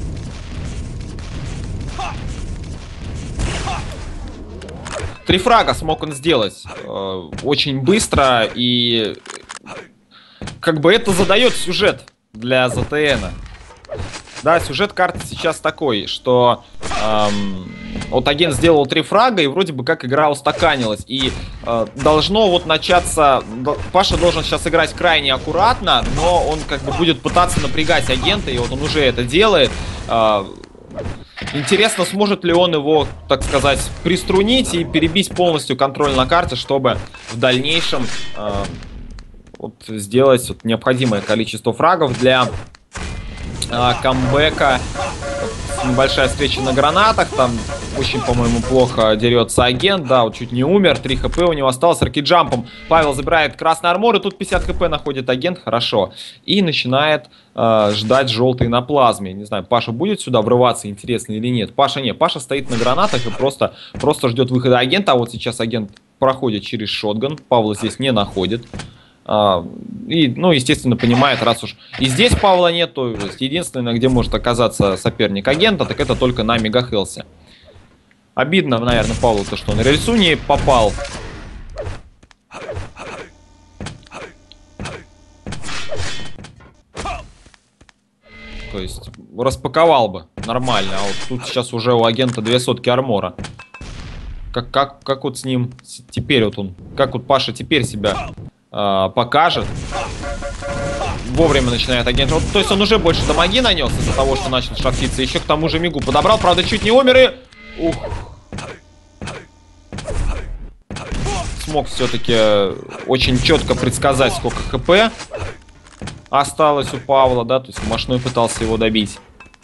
Три фрага смог он сделать очень быстро, и как бы это задает сюжет для ЗТНа. Да, сюжет карты сейчас такой, что вот агент сделал 3 фрага, и вроде бы как игра устаканилась. И должно вот начаться... Паша должен сейчас играть крайне аккуратно, но он как бы будет пытаться напрягать агента, и вот он уже это делает. Интересно, сможет ли он его, так сказать, приструнить и перебить полностью контроль на карте, чтобы в дальнейшем вот, сделать вот необходимое количество фрагов для камбэка. Небольшая встреча на гранатах, там очень, по-моему, плохо дерется агент, да, вот чуть не умер, 3 хп у него осталось, ракетджампом Павел забирает красный армор, и тут 50 хп находит агент, хорошо, и начинает ждать желтый на плазме. Не знаю, Паша будет сюда врываться, интересно или нет. Паша не, Паша стоит на гранатах и просто ждет выхода агента, а вот сейчас агент проходит через шотган. Павла здесь не находит. И, ну, естественно, понимает, раз уж и здесь Павла нет, то единственное, где может оказаться соперник агента, так это только на Мегахелсе. Обидно, наверное, Павлу то, что он на рельсу не попал. То есть распаковал бы нормально, а вот тут сейчас уже у агента 2 сотки армора. Как вот с ним теперь вот он, как вот Паша теперь себя покажет. Вовремя начинает агент. Вот, то есть он уже больше дамаги нанес из-за того, что начал шахтиться. Еще к тому же Мигу подобрал, правда, чуть не умер и... Ух. Смог все-таки очень четко предсказать, сколько хп осталось у Павла, да, то есть мощной пытался его добить.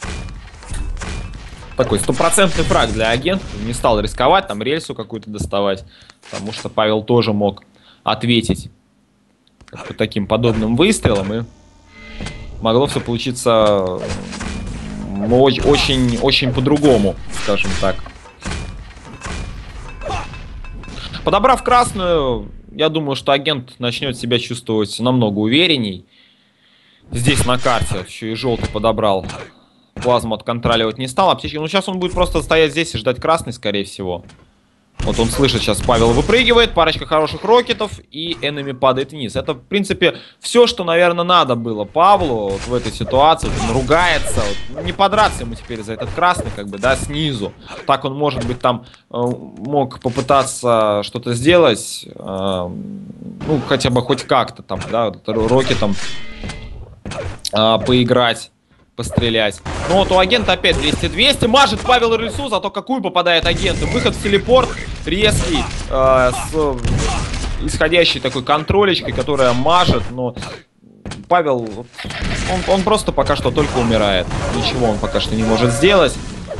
Такой стопроцентный фраг для агента. Не стал рисковать, там рельсу какую-то доставать, потому что Павел тоже мог ответить как-то таким подобным выстрелом, и могло все получиться очень по-другому, скажем так. Подобрав красную, я думаю, что агент начнет себя чувствовать намного уверенней. Здесь на карте еще и желтый подобрал. Плазму отконтроливать не стал. Аптечки. Ну, сейчас он будет просто стоять здесь и ждать красный, скорее всего. Вот он слышит, сейчас Павел выпрыгивает, парочка хороших рокетов, и энеми падает вниз. Это, в принципе, все, что, наверное, надо было Павлу вот в этой ситуации. Вот он ругается. Вот, не подраться ему теперь за этот красный, как бы, да, снизу. Так он, может быть, там мог попытаться что-то сделать. Ну, хотя бы хоть как-то там, да, рокетом поиграть. Пострелять. Ну вот у агента опять 200-200. Мажет Павел рельсу, зато какую попадает агент. Выход в телепорт резкий, с исходящей такой контролечкой, которая мажет. Но Павел, он просто пока что только умирает. Ничего он пока что не может сделать.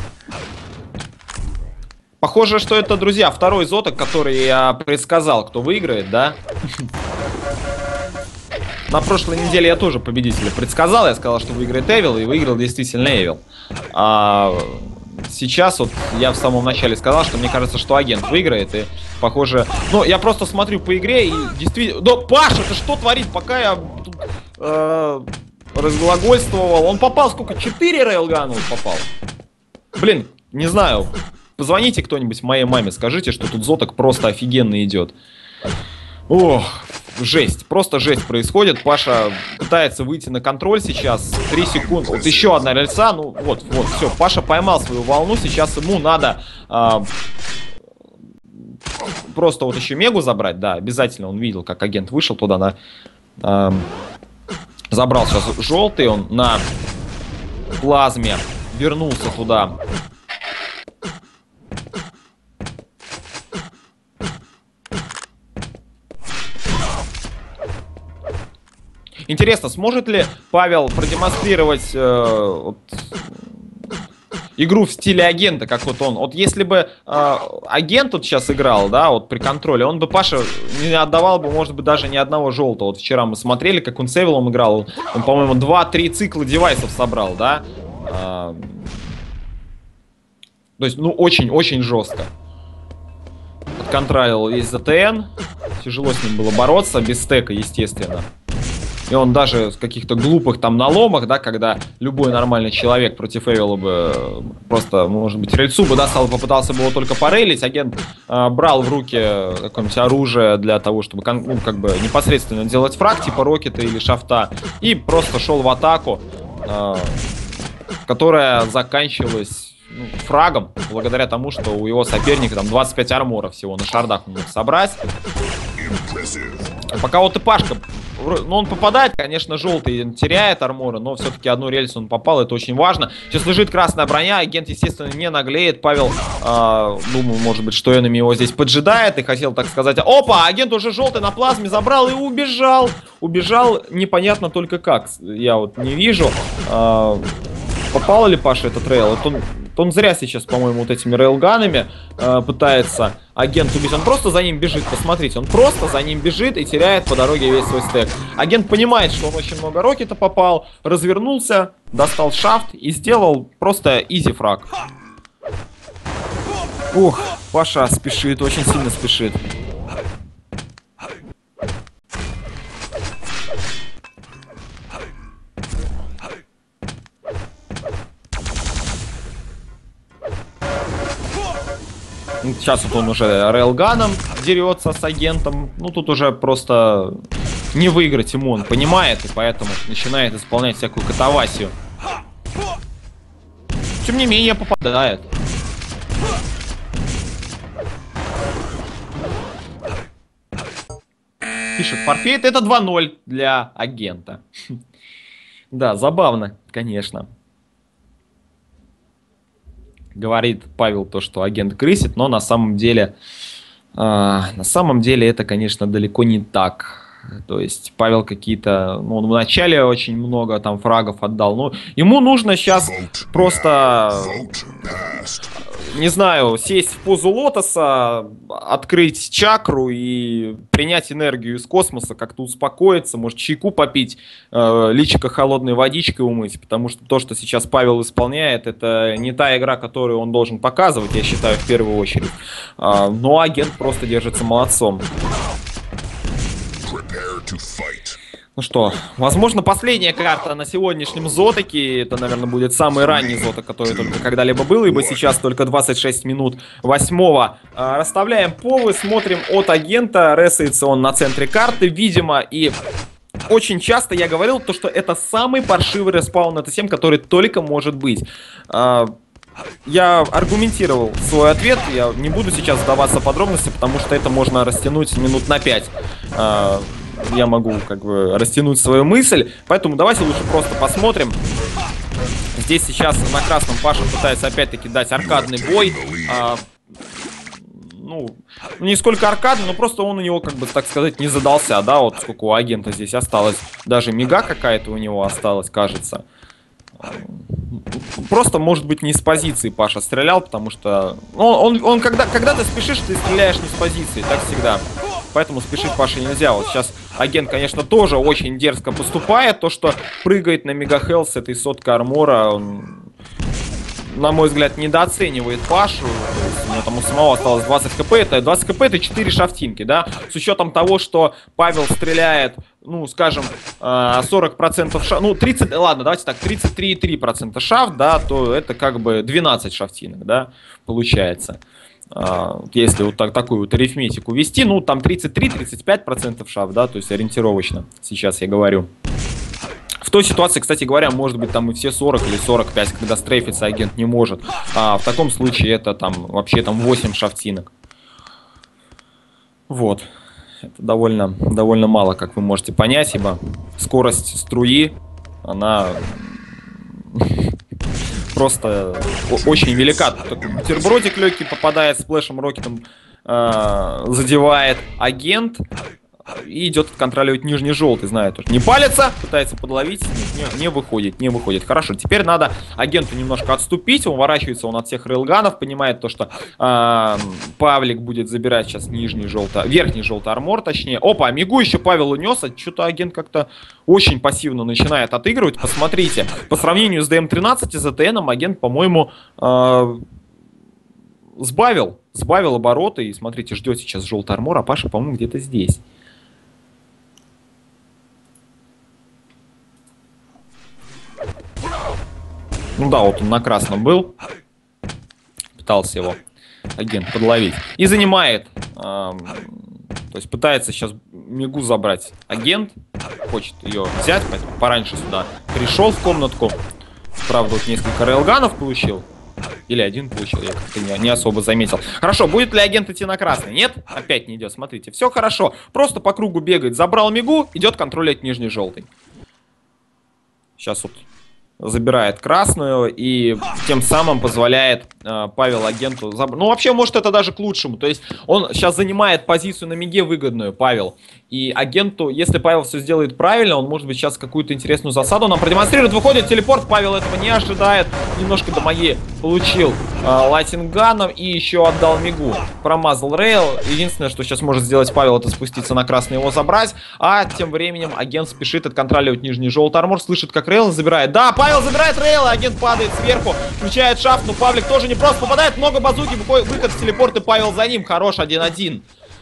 Похоже, что это, друзья, второй зоток, который я предсказал, кто выиграет, да? На прошлой неделе я тоже победителя предсказал. Я сказал, что выиграет Эвил, и выиграл действительно Эвил. А сейчас вот я в самом начале сказал, что мне кажется, что агент выиграет. И похоже... Ну, я просто смотрю по игре и действительно... Да, Паша, ты что творит? Пока я тут, разглагольствовал. Он попал сколько? 4 рейлгана он попал. Блин, не знаю. Позвоните кто-нибудь моей маме, скажите, что тут зоток просто офигенно идет. Ох... Жесть, просто жесть происходит. Паша пытается выйти на контроль сейчас. 3 секунды, вот еще одна рельса. Ну вот, все, Паша поймал свою волну. Сейчас ему надо просто вот еще Мегу забрать. Да, обязательно, он видел, как агент вышел туда забрал сейчас желтый, он на плазме вернулся туда. Интересно, сможет ли Павел продемонстрировать игру в стиле агента, как вот он? Вот если бы агент тут сейчас играл, да, вот при контроле, он бы, Паша, не отдавал бы, может быть, даже ни одного желтого. Вот вчера мы смотрели, как он с Эвилом играл. Он по-моему, 2-3 цикла девайсов собрал, да? То есть, ну, очень-очень жестко. Отконтролил весь ЗТН. Тяжело с ним было бороться, без стека, естественно. И он даже с каких-то глупых там наломах, да, когда любой нормальный человек против Эвила бы просто, может быть, рельсу бы достал, попытался бы его только порейлить, агент брал в руки какое-нибудь оружие для того, чтобы, ну, как бы непосредственно делать фраг, типа рокета или шафта, и просто шел в атаку, которая заканчивалась, ну, фрагом, благодаря тому, что у его соперника там 25 армора всего на шардах он мог собрать. Пока вот и Пашка, ну, он попадает, конечно, желтый теряет армора, но все-таки одну рельсу он попал, это очень важно. Сейчас лежит красная броня, агент, естественно, не наглеет. Павел, думаю, может быть, что энеми его здесь поджидает и хотел, так сказать... Опа, агент уже желтый на плазме забрал и убежал. Убежал непонятно только как, я вот не вижу. Попал ли Паша этот рейл? Вот он зря сейчас, по-моему, вот этими рейлганами пытается агент убить. Он просто за ним бежит, посмотрите. Он просто за ним бежит и теряет по дороге весь свой стек. Агент понимает, что он очень много рокета попал, развернулся, достал шафт и сделал просто изи фраг. Ух, Паша спешит, очень сильно спешит. Сейчас вот он уже рейлганом дерется с агентом. Ну, тут уже просто не выиграть ему, он понимает, и поэтому начинает исполнять всякую катавасию. Тем не менее, попадает. Пишет форфейт, это 2-0 для агента. Да, забавно, конечно. Говорит Павел то, что агент крысит, но на самом деле это, конечно, далеко не так. То есть Павел какие-то, ну, он вначале очень много там фрагов отдал, но ему нужно сейчас просто, не знаю, сесть в позу лотоса, открыть чакру и принять энергию из космоса, как-то успокоиться, может чайку попить, личико холодной водичкой умыть, потому что то, что сейчас Павел исполняет, это не та игра, которую он должен показывать, я считаю, в первую очередь. Но агент просто держится молодцом. Ну что, возможно, последняя карта на сегодняшнем Зотаке. Это, наверное, будет самый ранний Зотак, который только когда-либо был, ибо сейчас только 26 минут 8-го. Расставляем повы, смотрим от агента. Ресается он на центре карты, видимо, и очень часто я говорил, то, что это самый паршивый респаун на Т7, который только может быть. Я аргументировал свой ответ, я не буду сейчас вдаваться в подробности, потому что это можно растянуть минут на 5. Я могу как бы растянуть свою мысль, поэтому давайте лучше просто посмотрим. Здесь сейчас на красном Паша пытается опять-таки дать аркадный бой. Ну, не сколько аркадный, но просто он у него, как бы, так сказать, не задался, да, вот сколько у агента здесь осталось. Даже мига какая-то у него осталась, кажется. Просто, может быть, не с позиции Паша стрелял, потому что... Он когда ты спешишь, ты стреляешь не с позиции, так всегда. Поэтому спешить Паше нельзя. Вот сейчас агент, конечно, тоже очень дерзко поступает. То, что прыгает на мегахелл с этой соткой армора, он, на мой взгляд, недооценивает Пашу. У него там у самого осталось 20 кп. Это 20 кп, это 4 шафтинки, да? С учетом того, что Павел стреляет, ну, скажем, 40% шафт, ну, 30, ладно, давайте так, 33,3% шафт, да, то это как бы 12 шафтинок, да, получается. Если вот такую вот арифметику вести, ну, там 33-35% шафт, да, то есть ориентировочно, сейчас я говорю. В той ситуации, кстати говоря, может быть там и все 40 или 45, когда стрейфится агент не может. А в таком случае это там вообще там 8 шафтинок. Вот. Это довольно мало, как вы можете понять, ибо скорость струи, она просто очень велика. Такой бутербродик легкий попадает, сплэшем, рокетом задевает агент. И идет контролировать нижний желтый, знает, не палится, пытается подловить, не выходит. Хорошо, теперь надо агенту немножко отступить, уворачивается он от всех рейлганов, понимает то, что Павлик будет забирать сейчас верхний желтый армор, точнее. Опа, мигу еще Павел унес, а что-то агент как-то очень пассивно начинает отыгрывать. Посмотрите, по сравнению с ДМ-13 и ЗТНом агент, по-моему, сбавил обороты. И смотрите, ждет сейчас желтый армор, а Паша, по-моему, где-то здесь. Ну да, вот он на красном был. Пытался его агент подловить. И занимает. То есть пытается сейчас мигу забрать агент. Хочет ее взять, поэтому пораньше сюда пришел в комнатку. Правда, вот несколько рейлганов получил. Или один получил, я как-то не особо заметил. Хорошо, будет ли агент идти на красный? Нет? Опять не идет, смотрите. Все хорошо. Просто по кругу бегает. Забрал мигу, идет контролить нижний желтый. Сейчас вот забирает красную и тем самым позволяет Павел агенту забрать. Ну, вообще, может, это даже к лучшему. То есть он сейчас занимает позицию на миге выгодную, Павел. И агенту, если Павел все сделает правильно, он, может быть, сейчас какую-то интересную засаду нам продемонстрирует. Выходит телепорт, Павел этого не ожидает. Немножко до моей получил лайтинганом и еще отдал мигу. Промазал рейл. Единственное, что сейчас может сделать Павел, это спуститься на красный, его забрать. А тем временем агент спешит отконтролировать нижний желтый армор. Слышит, как рейл забирает. Да, Павел забирает рейл, агент падает сверху, включает шафт, но Павлик тоже не просто попадает. Много базуки, выход с телепорта, Павел за ним. Хорош, 1-1.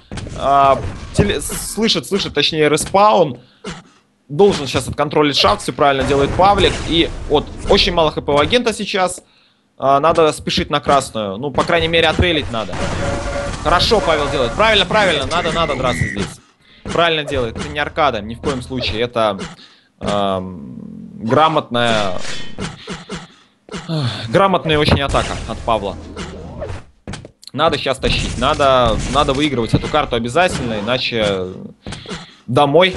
Слышит, точнее, респаун. Должен сейчас отконтролить шафт, все правильно делает Павлик. И вот очень мало хп у агента сейчас. надо спешить на красную. Ну, по крайней мере, отрейлить надо. Хорошо Павел делает. Правильно, правильно. Надо драться здесь. Правильно делает. Это не аркада, ни в коем случае. Это грамотная очень атака от Павла. Надо сейчас тащить. Надо выигрывать эту карту обязательно, иначе домой.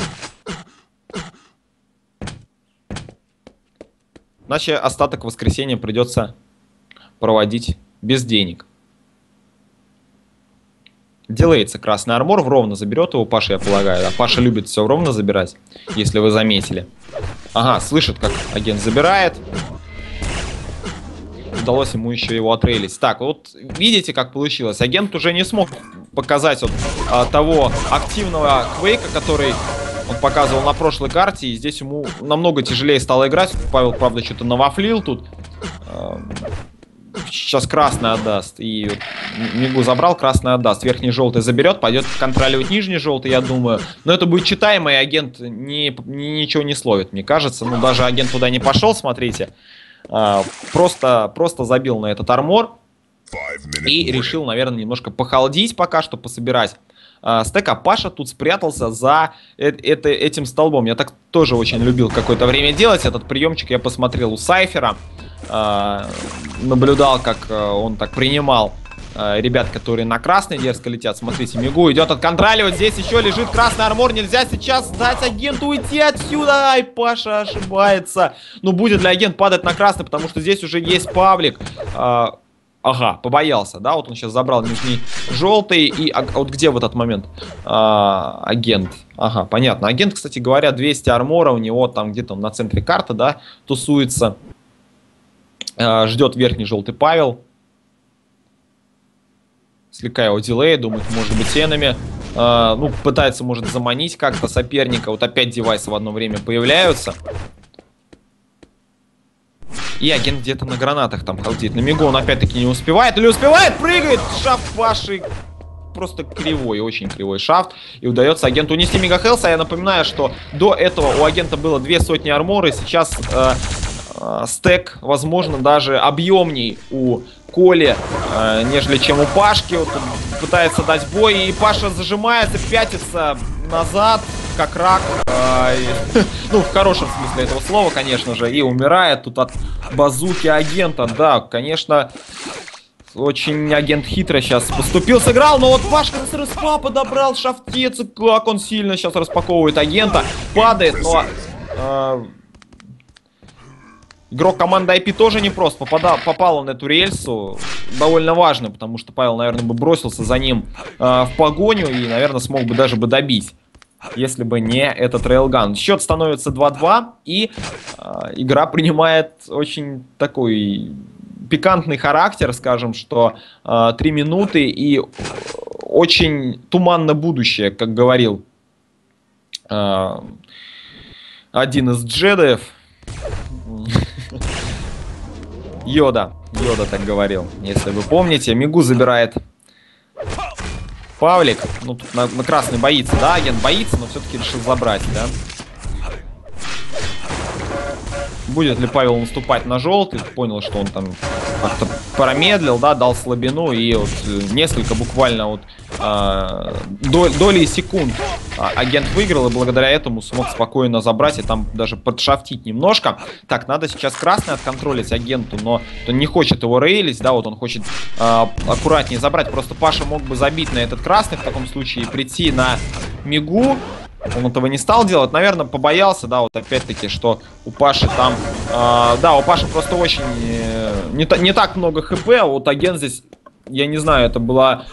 Иначе остаток воскресенья придется проводить без денег. Делается красный армор, в ровно заберет его Паша, я полагаю. А Паша любит все в ровно забирать, если вы заметили. Ага, слышит, как агент забирает. Удалось ему еще его отрейлить. Так, вот видите, как получилось. Агент уже не смог показать вот того активного квейка, который он показывал на прошлой карте. И здесь ему намного тяжелее стало играть. Павел, правда, что-то навафлил тут. Сейчас красный отдаст. И Мигу забрал, красный отдаст. Верхний желтый заберет, пойдет контролировать нижний желтый, я думаю. Но это будет читаемо, и агент ничего не словит, мне кажется. Ну, даже агент туда не пошел, смотрите. Просто забил на этот армор. И решил, наверное, немножко похолодить пока что, пособирать стек. А Паша тут спрятался за этим столбом. Я так тоже очень любил какое-то время делать. Этот приемчик я посмотрел у Сайфера. Наблюдал, как он так принимал ребят, которые на красный дерзко летят. Смотрите, Мигу идет отконтроливать. Здесь еще лежит красный армор. Нельзя сейчас дать агенту уйти отсюда. Ай, Паша ошибается. Ну, будет ли агент падать на красный, потому что здесь уже есть Павлик. Ага, побоялся, да? Вот он сейчас забрал нижний желтый. И вот где в этот момент агент? Ага, понятно. Агент, кстати говоря, 200 армора. У него там где-то на центре карты, да, тусуется. Ждет верхний желтый Павел. Слегка его дилей, думает, может быть, энами. Ну, пытается, может, заманить как-то соперника. Вот опять девайсы в одно время появляются. И агент где-то на гранатах там халдит. На Мигу он опять-таки не успевает. Или успевает, прыгает! Шафт Паши просто кривой, очень кривой шафт. И удается агенту унести мегахелса. Я напоминаю, что до этого у агента было 200 армора. И сейчас стек, возможно, даже объемней у Коли, нежели чем у Пашки. Вот он пытается дать бой, и Паша зажимается, пятится назад, как рак. Ну, в хорошем смысле этого слова, конечно же. И умирает тут от базуки агента. Да, конечно, очень агент хитро сейчас поступил, сыграл. Но вот Пашка с РСПА подобрал шафтец. Как он сильно сейчас распаковывает агента. Падает, но... Игрок команды IP тоже непрост. Попал он на эту рельсу. Довольно важно, потому что Павел, наверное, бы бросился за ним в погоню и, наверное, смог бы даже добить, если бы не этот рейлган. Счет становится 2-2, и игра принимает очень такой пикантный характер, скажем, что 3 минуты и очень туманно будущее, как говорил один из джедаев. Йода так говорил, если вы помните. Мигу забирает Павлик. Ну, тут на красный боится, да, агент боится, но все-таки решил забрать, да. Будет ли Павел наступать на желтый? Понял, что он там как-то промедлил, да, дал слабину. И вот несколько буквально вот доли секунд агент выиграл. И благодаря этому смог спокойно забрать и там даже подшафтить немножко. Так, надо сейчас красный отконтролить агенту, но он не хочет его рейлить, да, вот он хочет аккуратнее забрать. Просто Паша мог бы забить на этот красный в таком случае и прийти на Мигу. Он этого не стал делать, наверное, побоялся, да, вот опять-таки, что у Паши там, да, у Паши просто очень, не так много хп, а вот агент здесь, я не знаю, это была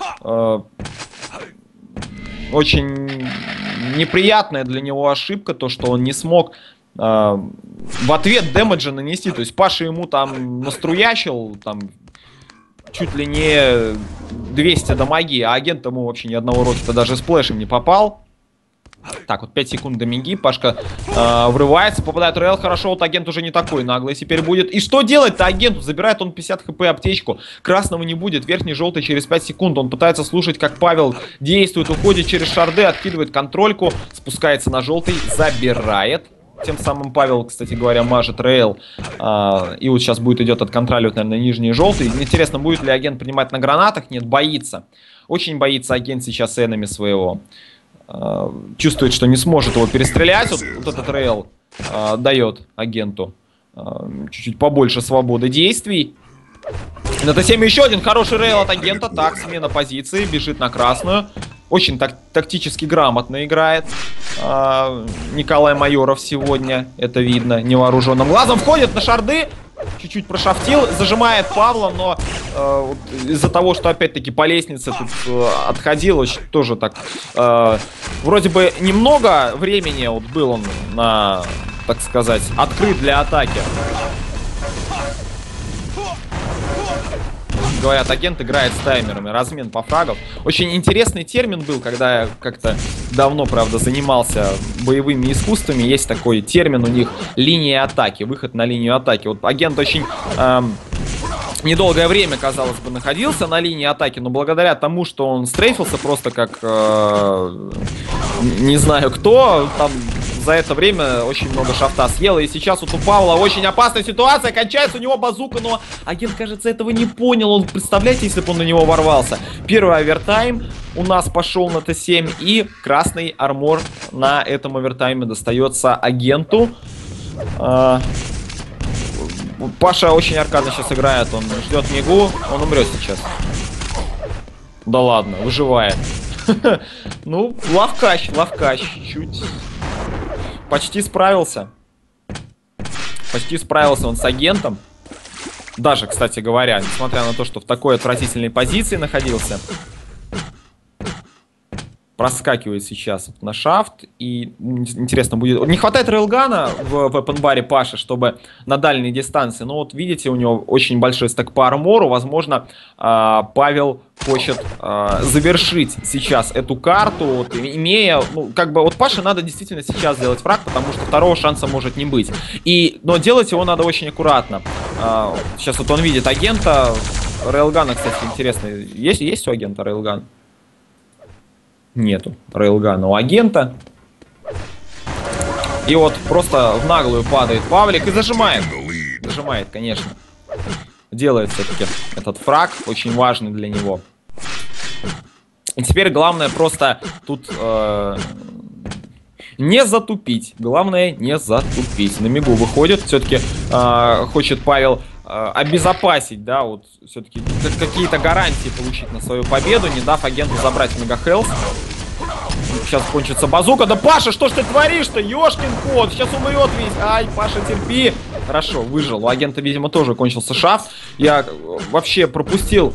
очень неприятная для него ошибка, то, что он не смог в ответ дэмэджа нанести, то есть Паша ему там наструячил, там, чуть ли не 200 дамаги, а агент ему вообще ни одного рокета даже с плэшем не попал. Так, вот 5 секунд до Миги. Пашка врывается, попадает в рейл. Хорошо, вот агент уже не такой наглый теперь будет. И что делать-то агенту? Забирает он 50 хп аптечку. Красного не будет. Верхний желтый через 5 секунд. Он пытается слушать, как Павел действует. Уходит через шарды, откидывает контрольку. Спускается на желтый, забирает. Тем самым Павел, кстати говоря, мажет Рейл. И вот сейчас идет отконтроливать, наверное, нижний желтый. Интересно, будет ли агент принимать на гранатах? Нет, боится. Очень боится агент сейчас энеми своего. Чувствует, что не сможет его перестрелять. Вот этот Рейл дает агенту чуть-чуть побольше свободы действий. На Т7 еще один хороший рейл от агента. Так, смена позиции, бежит на красную. Очень тактически грамотно играет Николай Майоров сегодня. Это видно невооруженным глазом. Входит на шарды. Чуть-чуть прошафтил, зажимает Павла, но из-за того, что опять-таки по лестнице тут отходил, тоже так вроде бы немного времени вот был он на, так сказать, открыт для атаки. Говорят, агент играет с таймерами, размен по фрагов. Очень интересный термин был, когда я как-то давно, правда, занимался боевыми искусствами. Есть такой термин у них — линия атаки, выход на линию атаки. Вот агент очень недолгое время, казалось бы, находился на линии атаки, но благодаря тому, что он стрейфился просто как не знаю кто, там за это время очень много шафта съела. И сейчас вот у Павла очень опасная ситуация. Кончается у него базука, но агент, кажется, этого не понял. Он, представляете, если бы он на него ворвался. Первый овертайм у нас пошел на Т7. И красный армор на этом овертайме достается агенту. Паша очень аркадно сейчас играет. Он ждет мигу. Он умрет сейчас. Да ладно, выживает. Ну, лавкач. Чуть... Почти справился. Почти справился он с агентом. Даже, кстати говоря, несмотря на то, что в такой отвратительной позиции находился. Проскакивает сейчас на шафт. И интересно будет... Не хватает рейлгана в вепенбаре Паши, чтобы на дальней дистанции. Но вот видите, у него очень большой стек по армору. Возможно, Павел хочет завершить сейчас эту карту, вот, имея, ну, как бы, вот Паше надо действительно сейчас сделать фраг, потому что второго шанса может не быть. Но делать его надо очень аккуратно. Сейчас вот он видит агента. Рейлгана, кстати, интересно. Есть у агента рейлган? Нету рейлгана у агента. И вот просто в наглую падает Павлик и зажимает. Зажимает, конечно. Делает все-таки этот фраг, очень важный для него. И теперь главное просто тут не затупить. Главное не затупить. На мигу выходит. Все-таки хочет Павел обезопасить, да, вот все-таки какие-то гарантии получить на свою победу, не дав агенту забрать мегахелс. Сейчас кончится базука. Да, Паша, что ж ты творишь-то? Ёшкин кот, сейчас умрет весь. Ай, Паша, терпи. Хорошо, выжил. У агента, видимо, тоже кончился шафт. Я вообще пропустил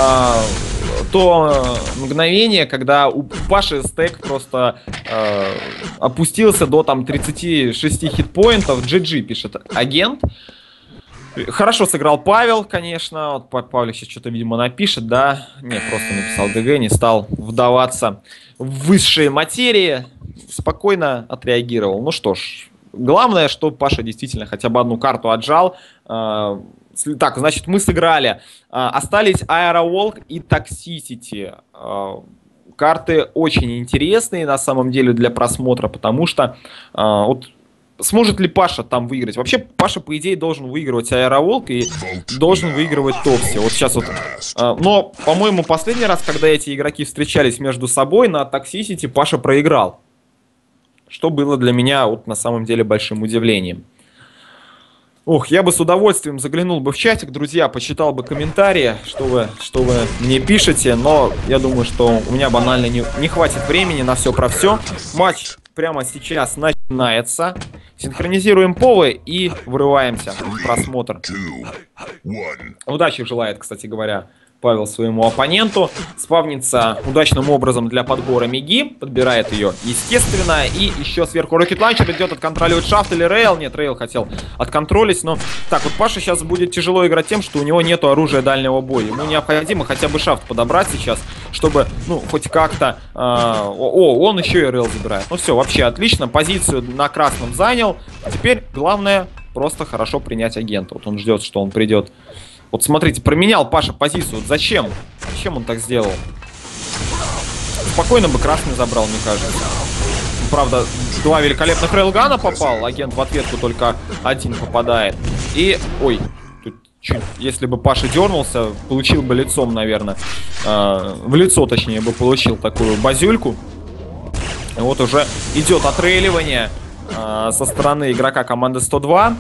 то мгновение, когда у Паши стек просто опустился до там 36 хитпоинтов. GG пишет агент. Хорошо сыграл Павел, конечно. Вот Павлик сейчас что-то, видимо, напишет, да? Нет, просто написал ГГ, не стал вдаваться в высшие материи. Спокойно отреагировал. Ну что ж, главное, что Паша действительно хотя бы одну карту отжал. Так, значит, мы сыграли. Остались Aerowalk и Toxicity. Карты очень интересные, на самом деле, для просмотра, потому что... вот сможет ли Паша там выиграть? Вообще, Паша, по идее, должен выигрывать Aerowalk и должен выигрывать Токси. Вот сейчас вот. Но, по-моему, последний раз, когда эти игроки встречались между собой на Toxicity, Паша проиграл. Что было для меня, вот, на самом деле, большим удивлением. Ох, я бы с удовольствием заглянул бы в чатик, друзья, почитал бы комментарии, что вы мне пишете, но я думаю, что у меня банально не хватит времени на все про все. Матч прямо сейчас начинается. Синхронизируем полы и врываемся в просмотр. Удачи желает, кстати говоря, Павел своему оппоненту. Спавнится удачным образом для подбора миги. Подбирает ее, естественно. И еще сверху Rocket Launcher идет отконтроливать шафт или рейл. Нет, рейл хотел отконтролить. Но так, вот Паша сейчас будет тяжело играть тем, что у него нету оружия дальнего боя. Ему необходимо хотя бы шафт подобрать сейчас, чтобы, ну, хоть как-то... он еще и рейл забирает. Ну все, вообще отлично. Позицию на красном занял. Теперь главное просто хорошо принять агента. Вот он ждет, что он придет. Вот смотрите, променял Паша позицию. Вот зачем? Зачем он так сделал? Спокойно бы красный забрал, мне кажется. Правда, два великолепных рейлгана попал. Агент в ответку только один попадает. И, ой, тут чуть, если бы Паша дернулся, получил бы лицом, наверное. В лицо, точнее, бы получил такую базюльку. И вот уже идет отрейливание со стороны игрока команды 102.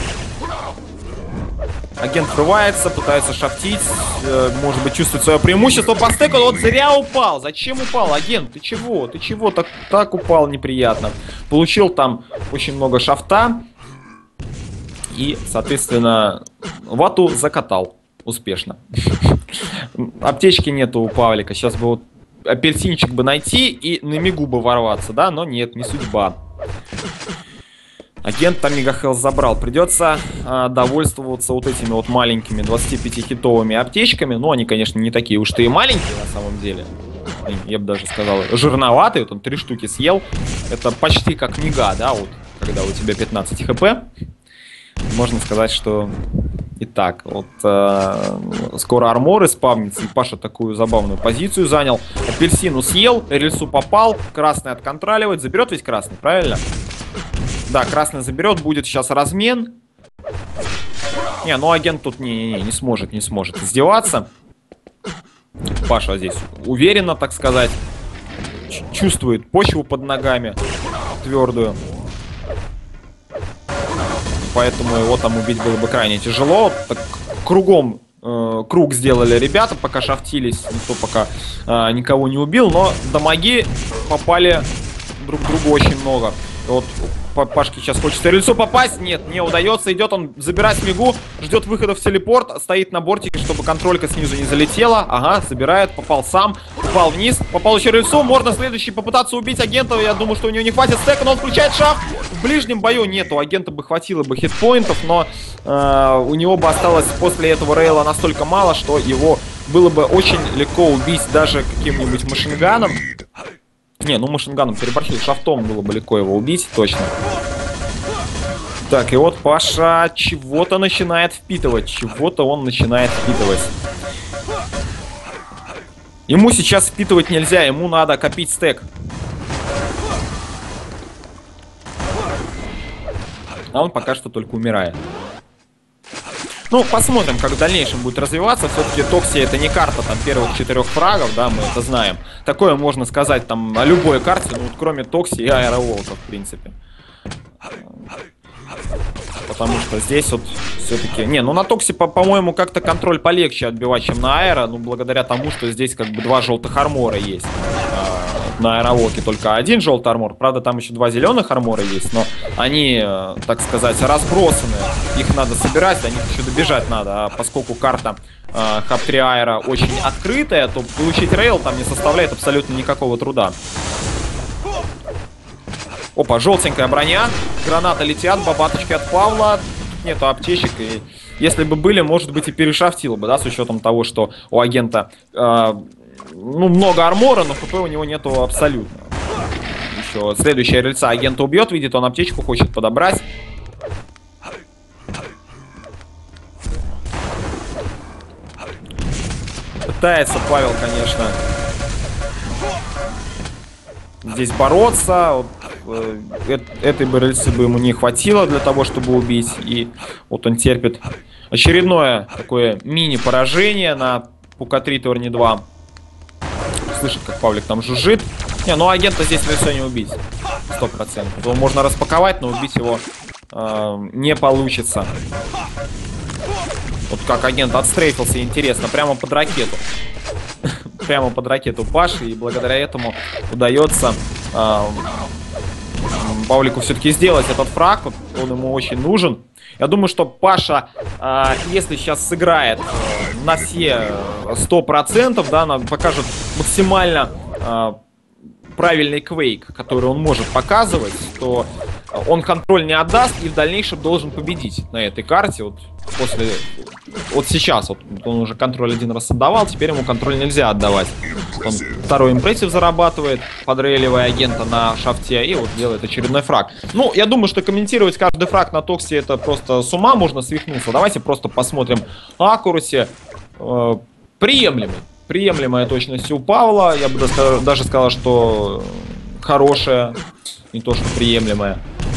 Агент врывается, пытается шафтить, может быть, чувствует свое преимущество по стеку, но вот зря упал. Зачем упал, агент? Ты чего? Ты чего так упал неприятно? Получил там очень много шафта и, соответственно, вату закатал успешно. Аптечки нету у Павлика. Сейчас бы вот апельсинчик бы найти и на мигу бы ворваться, да? Но нет, не судьба. Агент там мегахелс забрал. Придется довольствоваться вот этими вот маленькими 25-хитовыми аптечками. Ну, они, конечно, не такие уж и маленькие на самом деле. Я бы даже сказал, жирноватые. Вот он 3 штуки съел. Это почти как мега, да, вот, когда у тебя 15 хп. Можно сказать, что... Итак, вот скоро арморы спавнится. И Паша такую забавную позицию занял. Апельсину съел, рельсу попал. Красный отконтроливает. Заберет ведь красный, правильно? Да, красный заберет, будет сейчас размен. Не, ну агент тут не сможет издеваться. Паша здесь уверенно, так сказать, чувствует почву под ногами твердую. Поэтому его там убить было бы крайне тяжело. Так, кругом круг сделали ребята, пока шафтились. Никто пока никого не убил, но дамаги попали друг другу очень много. Вот Пашке сейчас хочется рельсу попасть. Нет, не удается. Идет он забирать мигу. Ждет выхода в телепорт. Стоит на бортике, чтобы контролька снизу не залетела. Ага, забирает. Попал сам. Упал вниз. Попал еще рельсу. Можно следующий попытаться убить агента. Я думаю, что у него не хватит стека, но он включает шафт. В ближнем бою нет. У агента бы хватило бы хитпоинтов, но у него бы осталось после этого рейла настолько мало, что его было бы очень легко убить даже каким-нибудь машинганом. Не, ну машинганом переборщил, шафтом было бы легко его убить, точно. Так, и вот Паша чего-то начинает впитывать. Чего-то он начинает впитывать. Ему сейчас впитывать нельзя, ему надо копить стек. А он пока что только умирает. Ну, посмотрим, как в дальнейшем будет развиваться. Все-таки Токси это не карта там первых 4 фрагов, да, мы это знаем. Такое можно сказать там о любой карте, ну, вот, кроме Токси и Аэроволта, в принципе. Потому что здесь вот все-таки... Не, ну на Токси, по-моему, как-то контроль полегче отбивать, чем на Аэро. Ну, благодаря тому, что здесь как бы 2 желтых армора есть. На Аэроволке только 1 желтый армор. Правда, там еще 2 зеленых армора есть. Но они, так сказать, разбросаны. Их надо собирать, до них еще добежать надо. А поскольку карта Хаб 3 Аэро очень открытая, то получить рейл там не составляет абсолютно никакого труда. Опа, желтенькая броня. Гранаты летят, бабаточки от Павла. Нету аптечек. И если бы были, может быть, и перешафтило бы, да, с учетом того, что у агента... ну, много армора, но ХП у него нету абсолютно. Еще следующая рельса агента убьет, видит, он аптечку хочет подобрать. Пытается Павел, конечно, здесь бороться. Вот, этой бы рельсы бы ему не хватило для того, чтобы убить. И вот он терпит очередное такое мини-поражение на ПУК-3 Торни 2. Слышит, как Павлик там жужжит. Не, ну агента здесь лицо не убить. 100%. Его можно распаковать, но убить его не получится. Вот как агент отстрейфился, интересно, прямо под ракету. Прямо под ракету Паши. И благодаря этому удается Павлику все-таки сделать этот фраг. Он ему очень нужен. Я думаю, что Паша, если сейчас сыграет на все 100%, да, покажет максимально правильный квейк, который он может показывать, то он контроль не отдаст и в дальнейшем должен победить на этой карте. Вот после, вот сейчас вот он уже контроль один раз отдавал, теперь ему контроль нельзя отдавать. Он второй импрессив зарабатывает, подрейливая агента на шафте и вот делает очередной фраг. Ну, я думаю, что комментировать каждый фраг на Токсе это просто с ума можно свихнуться. Давайте просто посмотрим аккурасе. Приемлемой точностью у Павла. Я бы даже сказал, что хорошая, не то что приемлемая.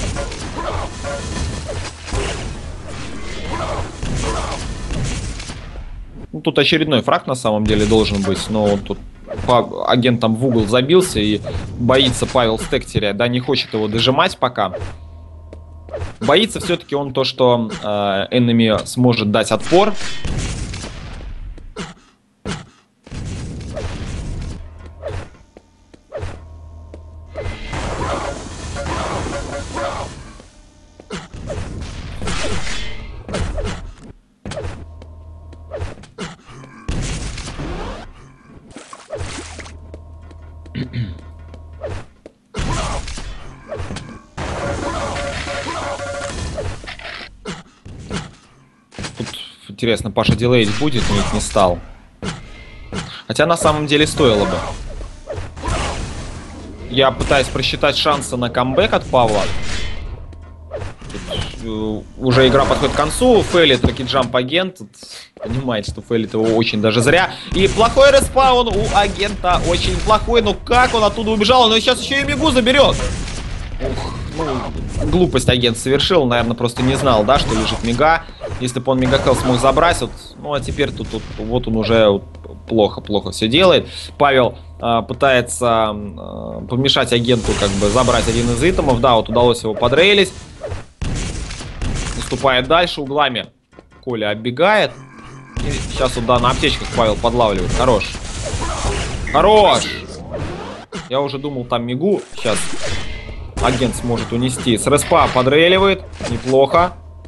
Ну, тут очередной фраг на самом деле должен быть, но вот тут агент там в угол забился и боится Павел стэк терять, да, не хочет его дожимать пока. Боится все-таки он то, что Enemy сможет дать отпор. Интересно, Паша дилеить будет? Нет, не стал. Хотя на самом деле стоило бы. Я пытаюсь просчитать шансы на камбэк от Павла. Тут, уже игра подходит к концу. Фэлит, ракетджамп агент. Понимает, что Фэлит его очень даже зря. И плохой респаун у агента. Очень плохой. Ну как он оттуда убежал? Но сейчас еще и Мигу заберет. Ух, ну, глупость агент совершил. Наверное, просто не знал, да, что лежит Мега. Если бы он Мегакелл смог забрать, вот, ну а теперь тут вот он уже вот, плохо все делает. Павел пытается помешать агенту, как бы забрать один из итемов. Да, вот удалось его подрейлить. Наступает дальше углами. Коля оббегает. И сейчас вот, да, на аптечках Павел подлавливает. Хорош. Хорош! Я уже думал, там Мигу сейчас агент сможет унести. С респа подрейливает. Неплохо.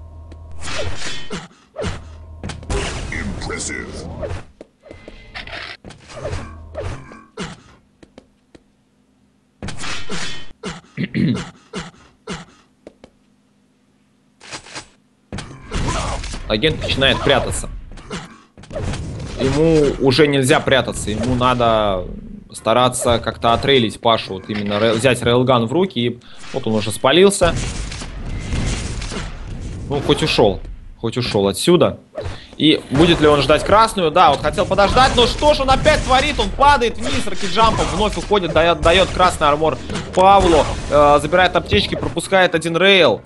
Агент начинает прятаться. Ему уже нельзя прятаться. Ему надо стараться как-то отрейлить Пашу. Вот именно взять рейлган в руки. И вот он уже спалился. Ну, хоть ушел. Хоть ушел отсюда. И будет ли он ждать красную? Да, вот хотел подождать. Но что ж он опять творит? Он падает вниз ракетджампом. Вновь уходит, дает красный армор Павлу. Забирает аптечки, пропускает один рейл.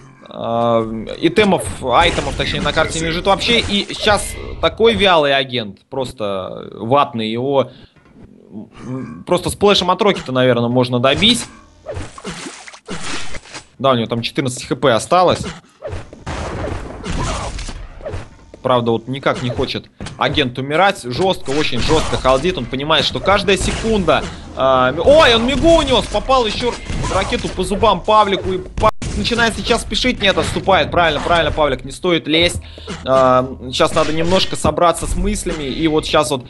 Айтемов, точнее, на карте не лежит вообще. И сейчас такой вялый агент. Просто ватный. Его просто сплэшем от рокета, наверное, можно добить. Да, у него там 14 хп осталось. Правда, вот никак не хочет агент умирать. Жестко, очень жестко халдит. Он понимает, что каждая секунда... Ой, он Мигу унес! Попал еще ракету по зубам Павлику. И начинает сейчас спешить. Нет, отступает. Правильно, Павлик, не стоит лезть. Сейчас надо немножко собраться с мыслями. И вот сейчас вот...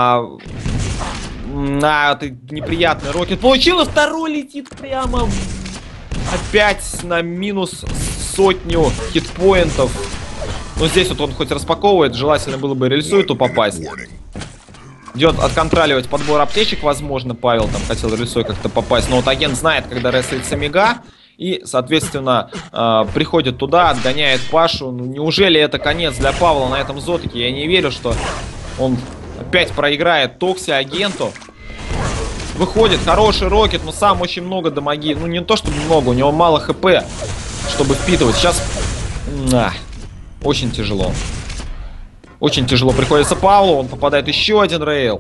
это неприятный рокет. Получилось, второй летит прямо... Опять на минус 100 хитпоинтов. Но здесь вот он хоть распаковывает, желательно было бы рельсуету попасть. Идет отконтроливать подбор аптечек, возможно, Павел там хотел рельсой как-то попасть. Но вот агент знает, когда ресается Мега. И, соответственно, приходит туда, отгоняет Пашу. Ну, неужели это конец для Павла на этом зотике? Я не верю, что он опять проиграет Токси агенту. Выходит, хороший рокет, но сам очень много дамаги. Ну, не то чтобы много, у него мало хп, чтобы впитывать. Сейчас... Очень тяжело. Очень тяжело приходится Павлу. Он попадает еще один рейл.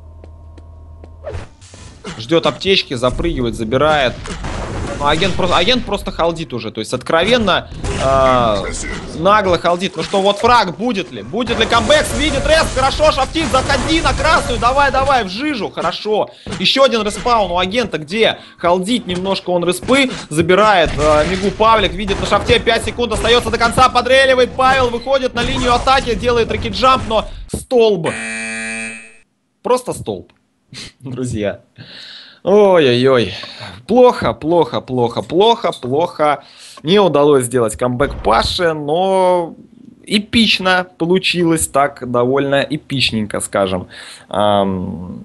Ждет аптечки, запрыгивает, забирает. Агент просто халдит уже. То есть откровенно нагло халдит. Ну что, вот фраг, будет ли? Будет ли камбэк? Видит респ, хорошо, шафтит, заходи на красную. Давай, в жижу, хорошо. Еще один респаун у агента, где халдит немножко он респы. Забирает Мигу Павлик, видит на шафте, 5 секунд остается до конца, подреливает. Павел выходит на линию атаки, делает ракетджамп, но столб. Просто столб, друзья. Ой-ой-ой. Плохо. Не удалось сделать камбэк Паше, но эпично получилось, так довольно эпичненько, скажем. На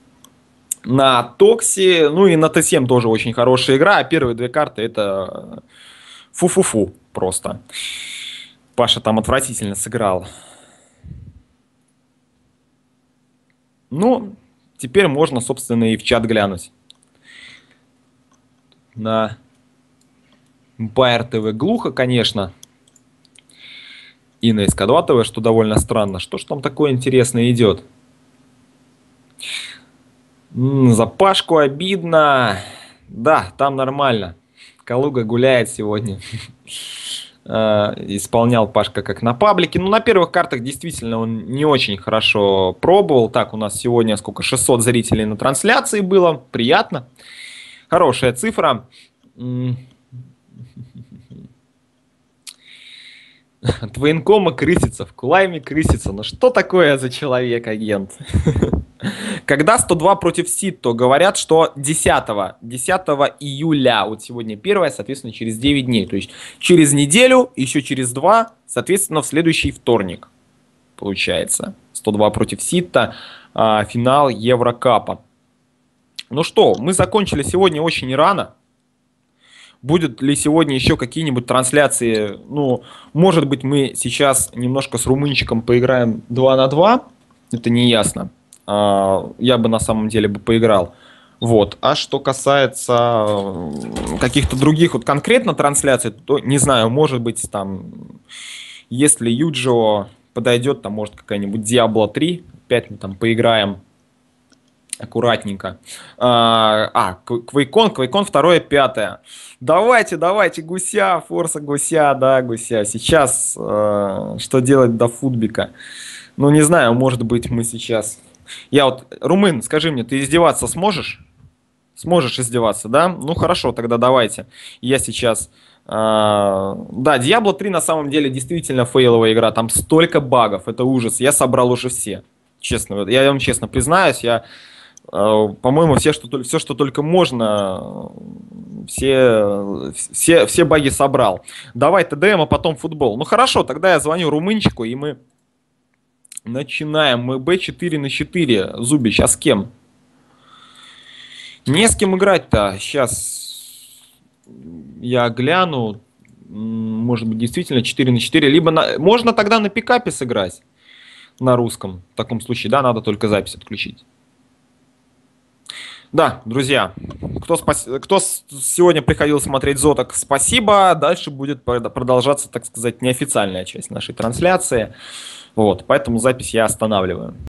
Токси, ну и на Т7 тоже очень хорошая игра, а первые две карты это фу-фу-фу просто. Паша там отвратительно сыграл. Ну... Теперь можно, собственно, и в чат глянуть. на Empire TV. Глухо, конечно. И на СК2 ТВ, что довольно странно. Что ж там такое интересное идет? За Пашку обидно. Да, там нормально. Калуга гуляет сегодня. Исполнял Пашка как на паблике. Ну, на первых картах действительно он не очень хорошо пробовал. Так, у нас сегодня сколько? 600 зрителей на трансляции было. Приятно. Хорошая цифра. От военкома крысится, в Кулайме крысится. Ну что такое за человек, агент? Когда 102 против СИД, то говорят, что 10 июля, вот сегодня 1, соответственно, через 9 дней. То есть через неделю, еще через 2, соответственно, в следующий вторник, получается. 102 против СИД, финал Еврокапа. Ну что, мы закончили сегодня очень рано. Будут ли сегодня еще какие-нибудь трансляции? Ну, может быть, мы сейчас немножко с румынчиком поиграем 2 на 2. Это не ясно. Я бы на самом деле бы поиграл. Вот. А что касается каких-то других вот конкретно трансляций, то не знаю, может быть, там, если Юджио подойдет, там, может, какая-нибудь Diablo 3. Опять мы там поиграем. Аккуратненько. Квейкон 2, 5. Давайте, гуся, форса гуся, да, гуся. Сейчас что делать до футбика? Ну, не знаю, может быть, мы сейчас... Я вот, румын, скажи мне, ты издеваться сможешь? Сможешь издеваться, да? Ну, хорошо, тогда давайте. Я сейчас... Да, Diablo 3 на самом деле действительно фейловая игра. Там столько багов, это ужас. Я собрал уже все. Честно, я вам честно признаюсь, я... По-моему, все, что только можно, все баги собрал. Давай ТДМ, а потом футбол. Ну хорошо, тогда я звоню румынчику, и мы начинаем. Мы Б4 на 4. Зубич, а с кем? Не с кем играть-то. Сейчас я гляну. Может быть, действительно 4 на 4. Либо можно тогда на пикапе сыграть. На русском. В таком случае, да, надо только запись отключить. Да, друзья, кто сегодня приходил смотреть Зоток, спасибо. Дальше будет продолжаться, так сказать, неофициальная часть нашей трансляции. Вот, поэтому запись я останавливаю.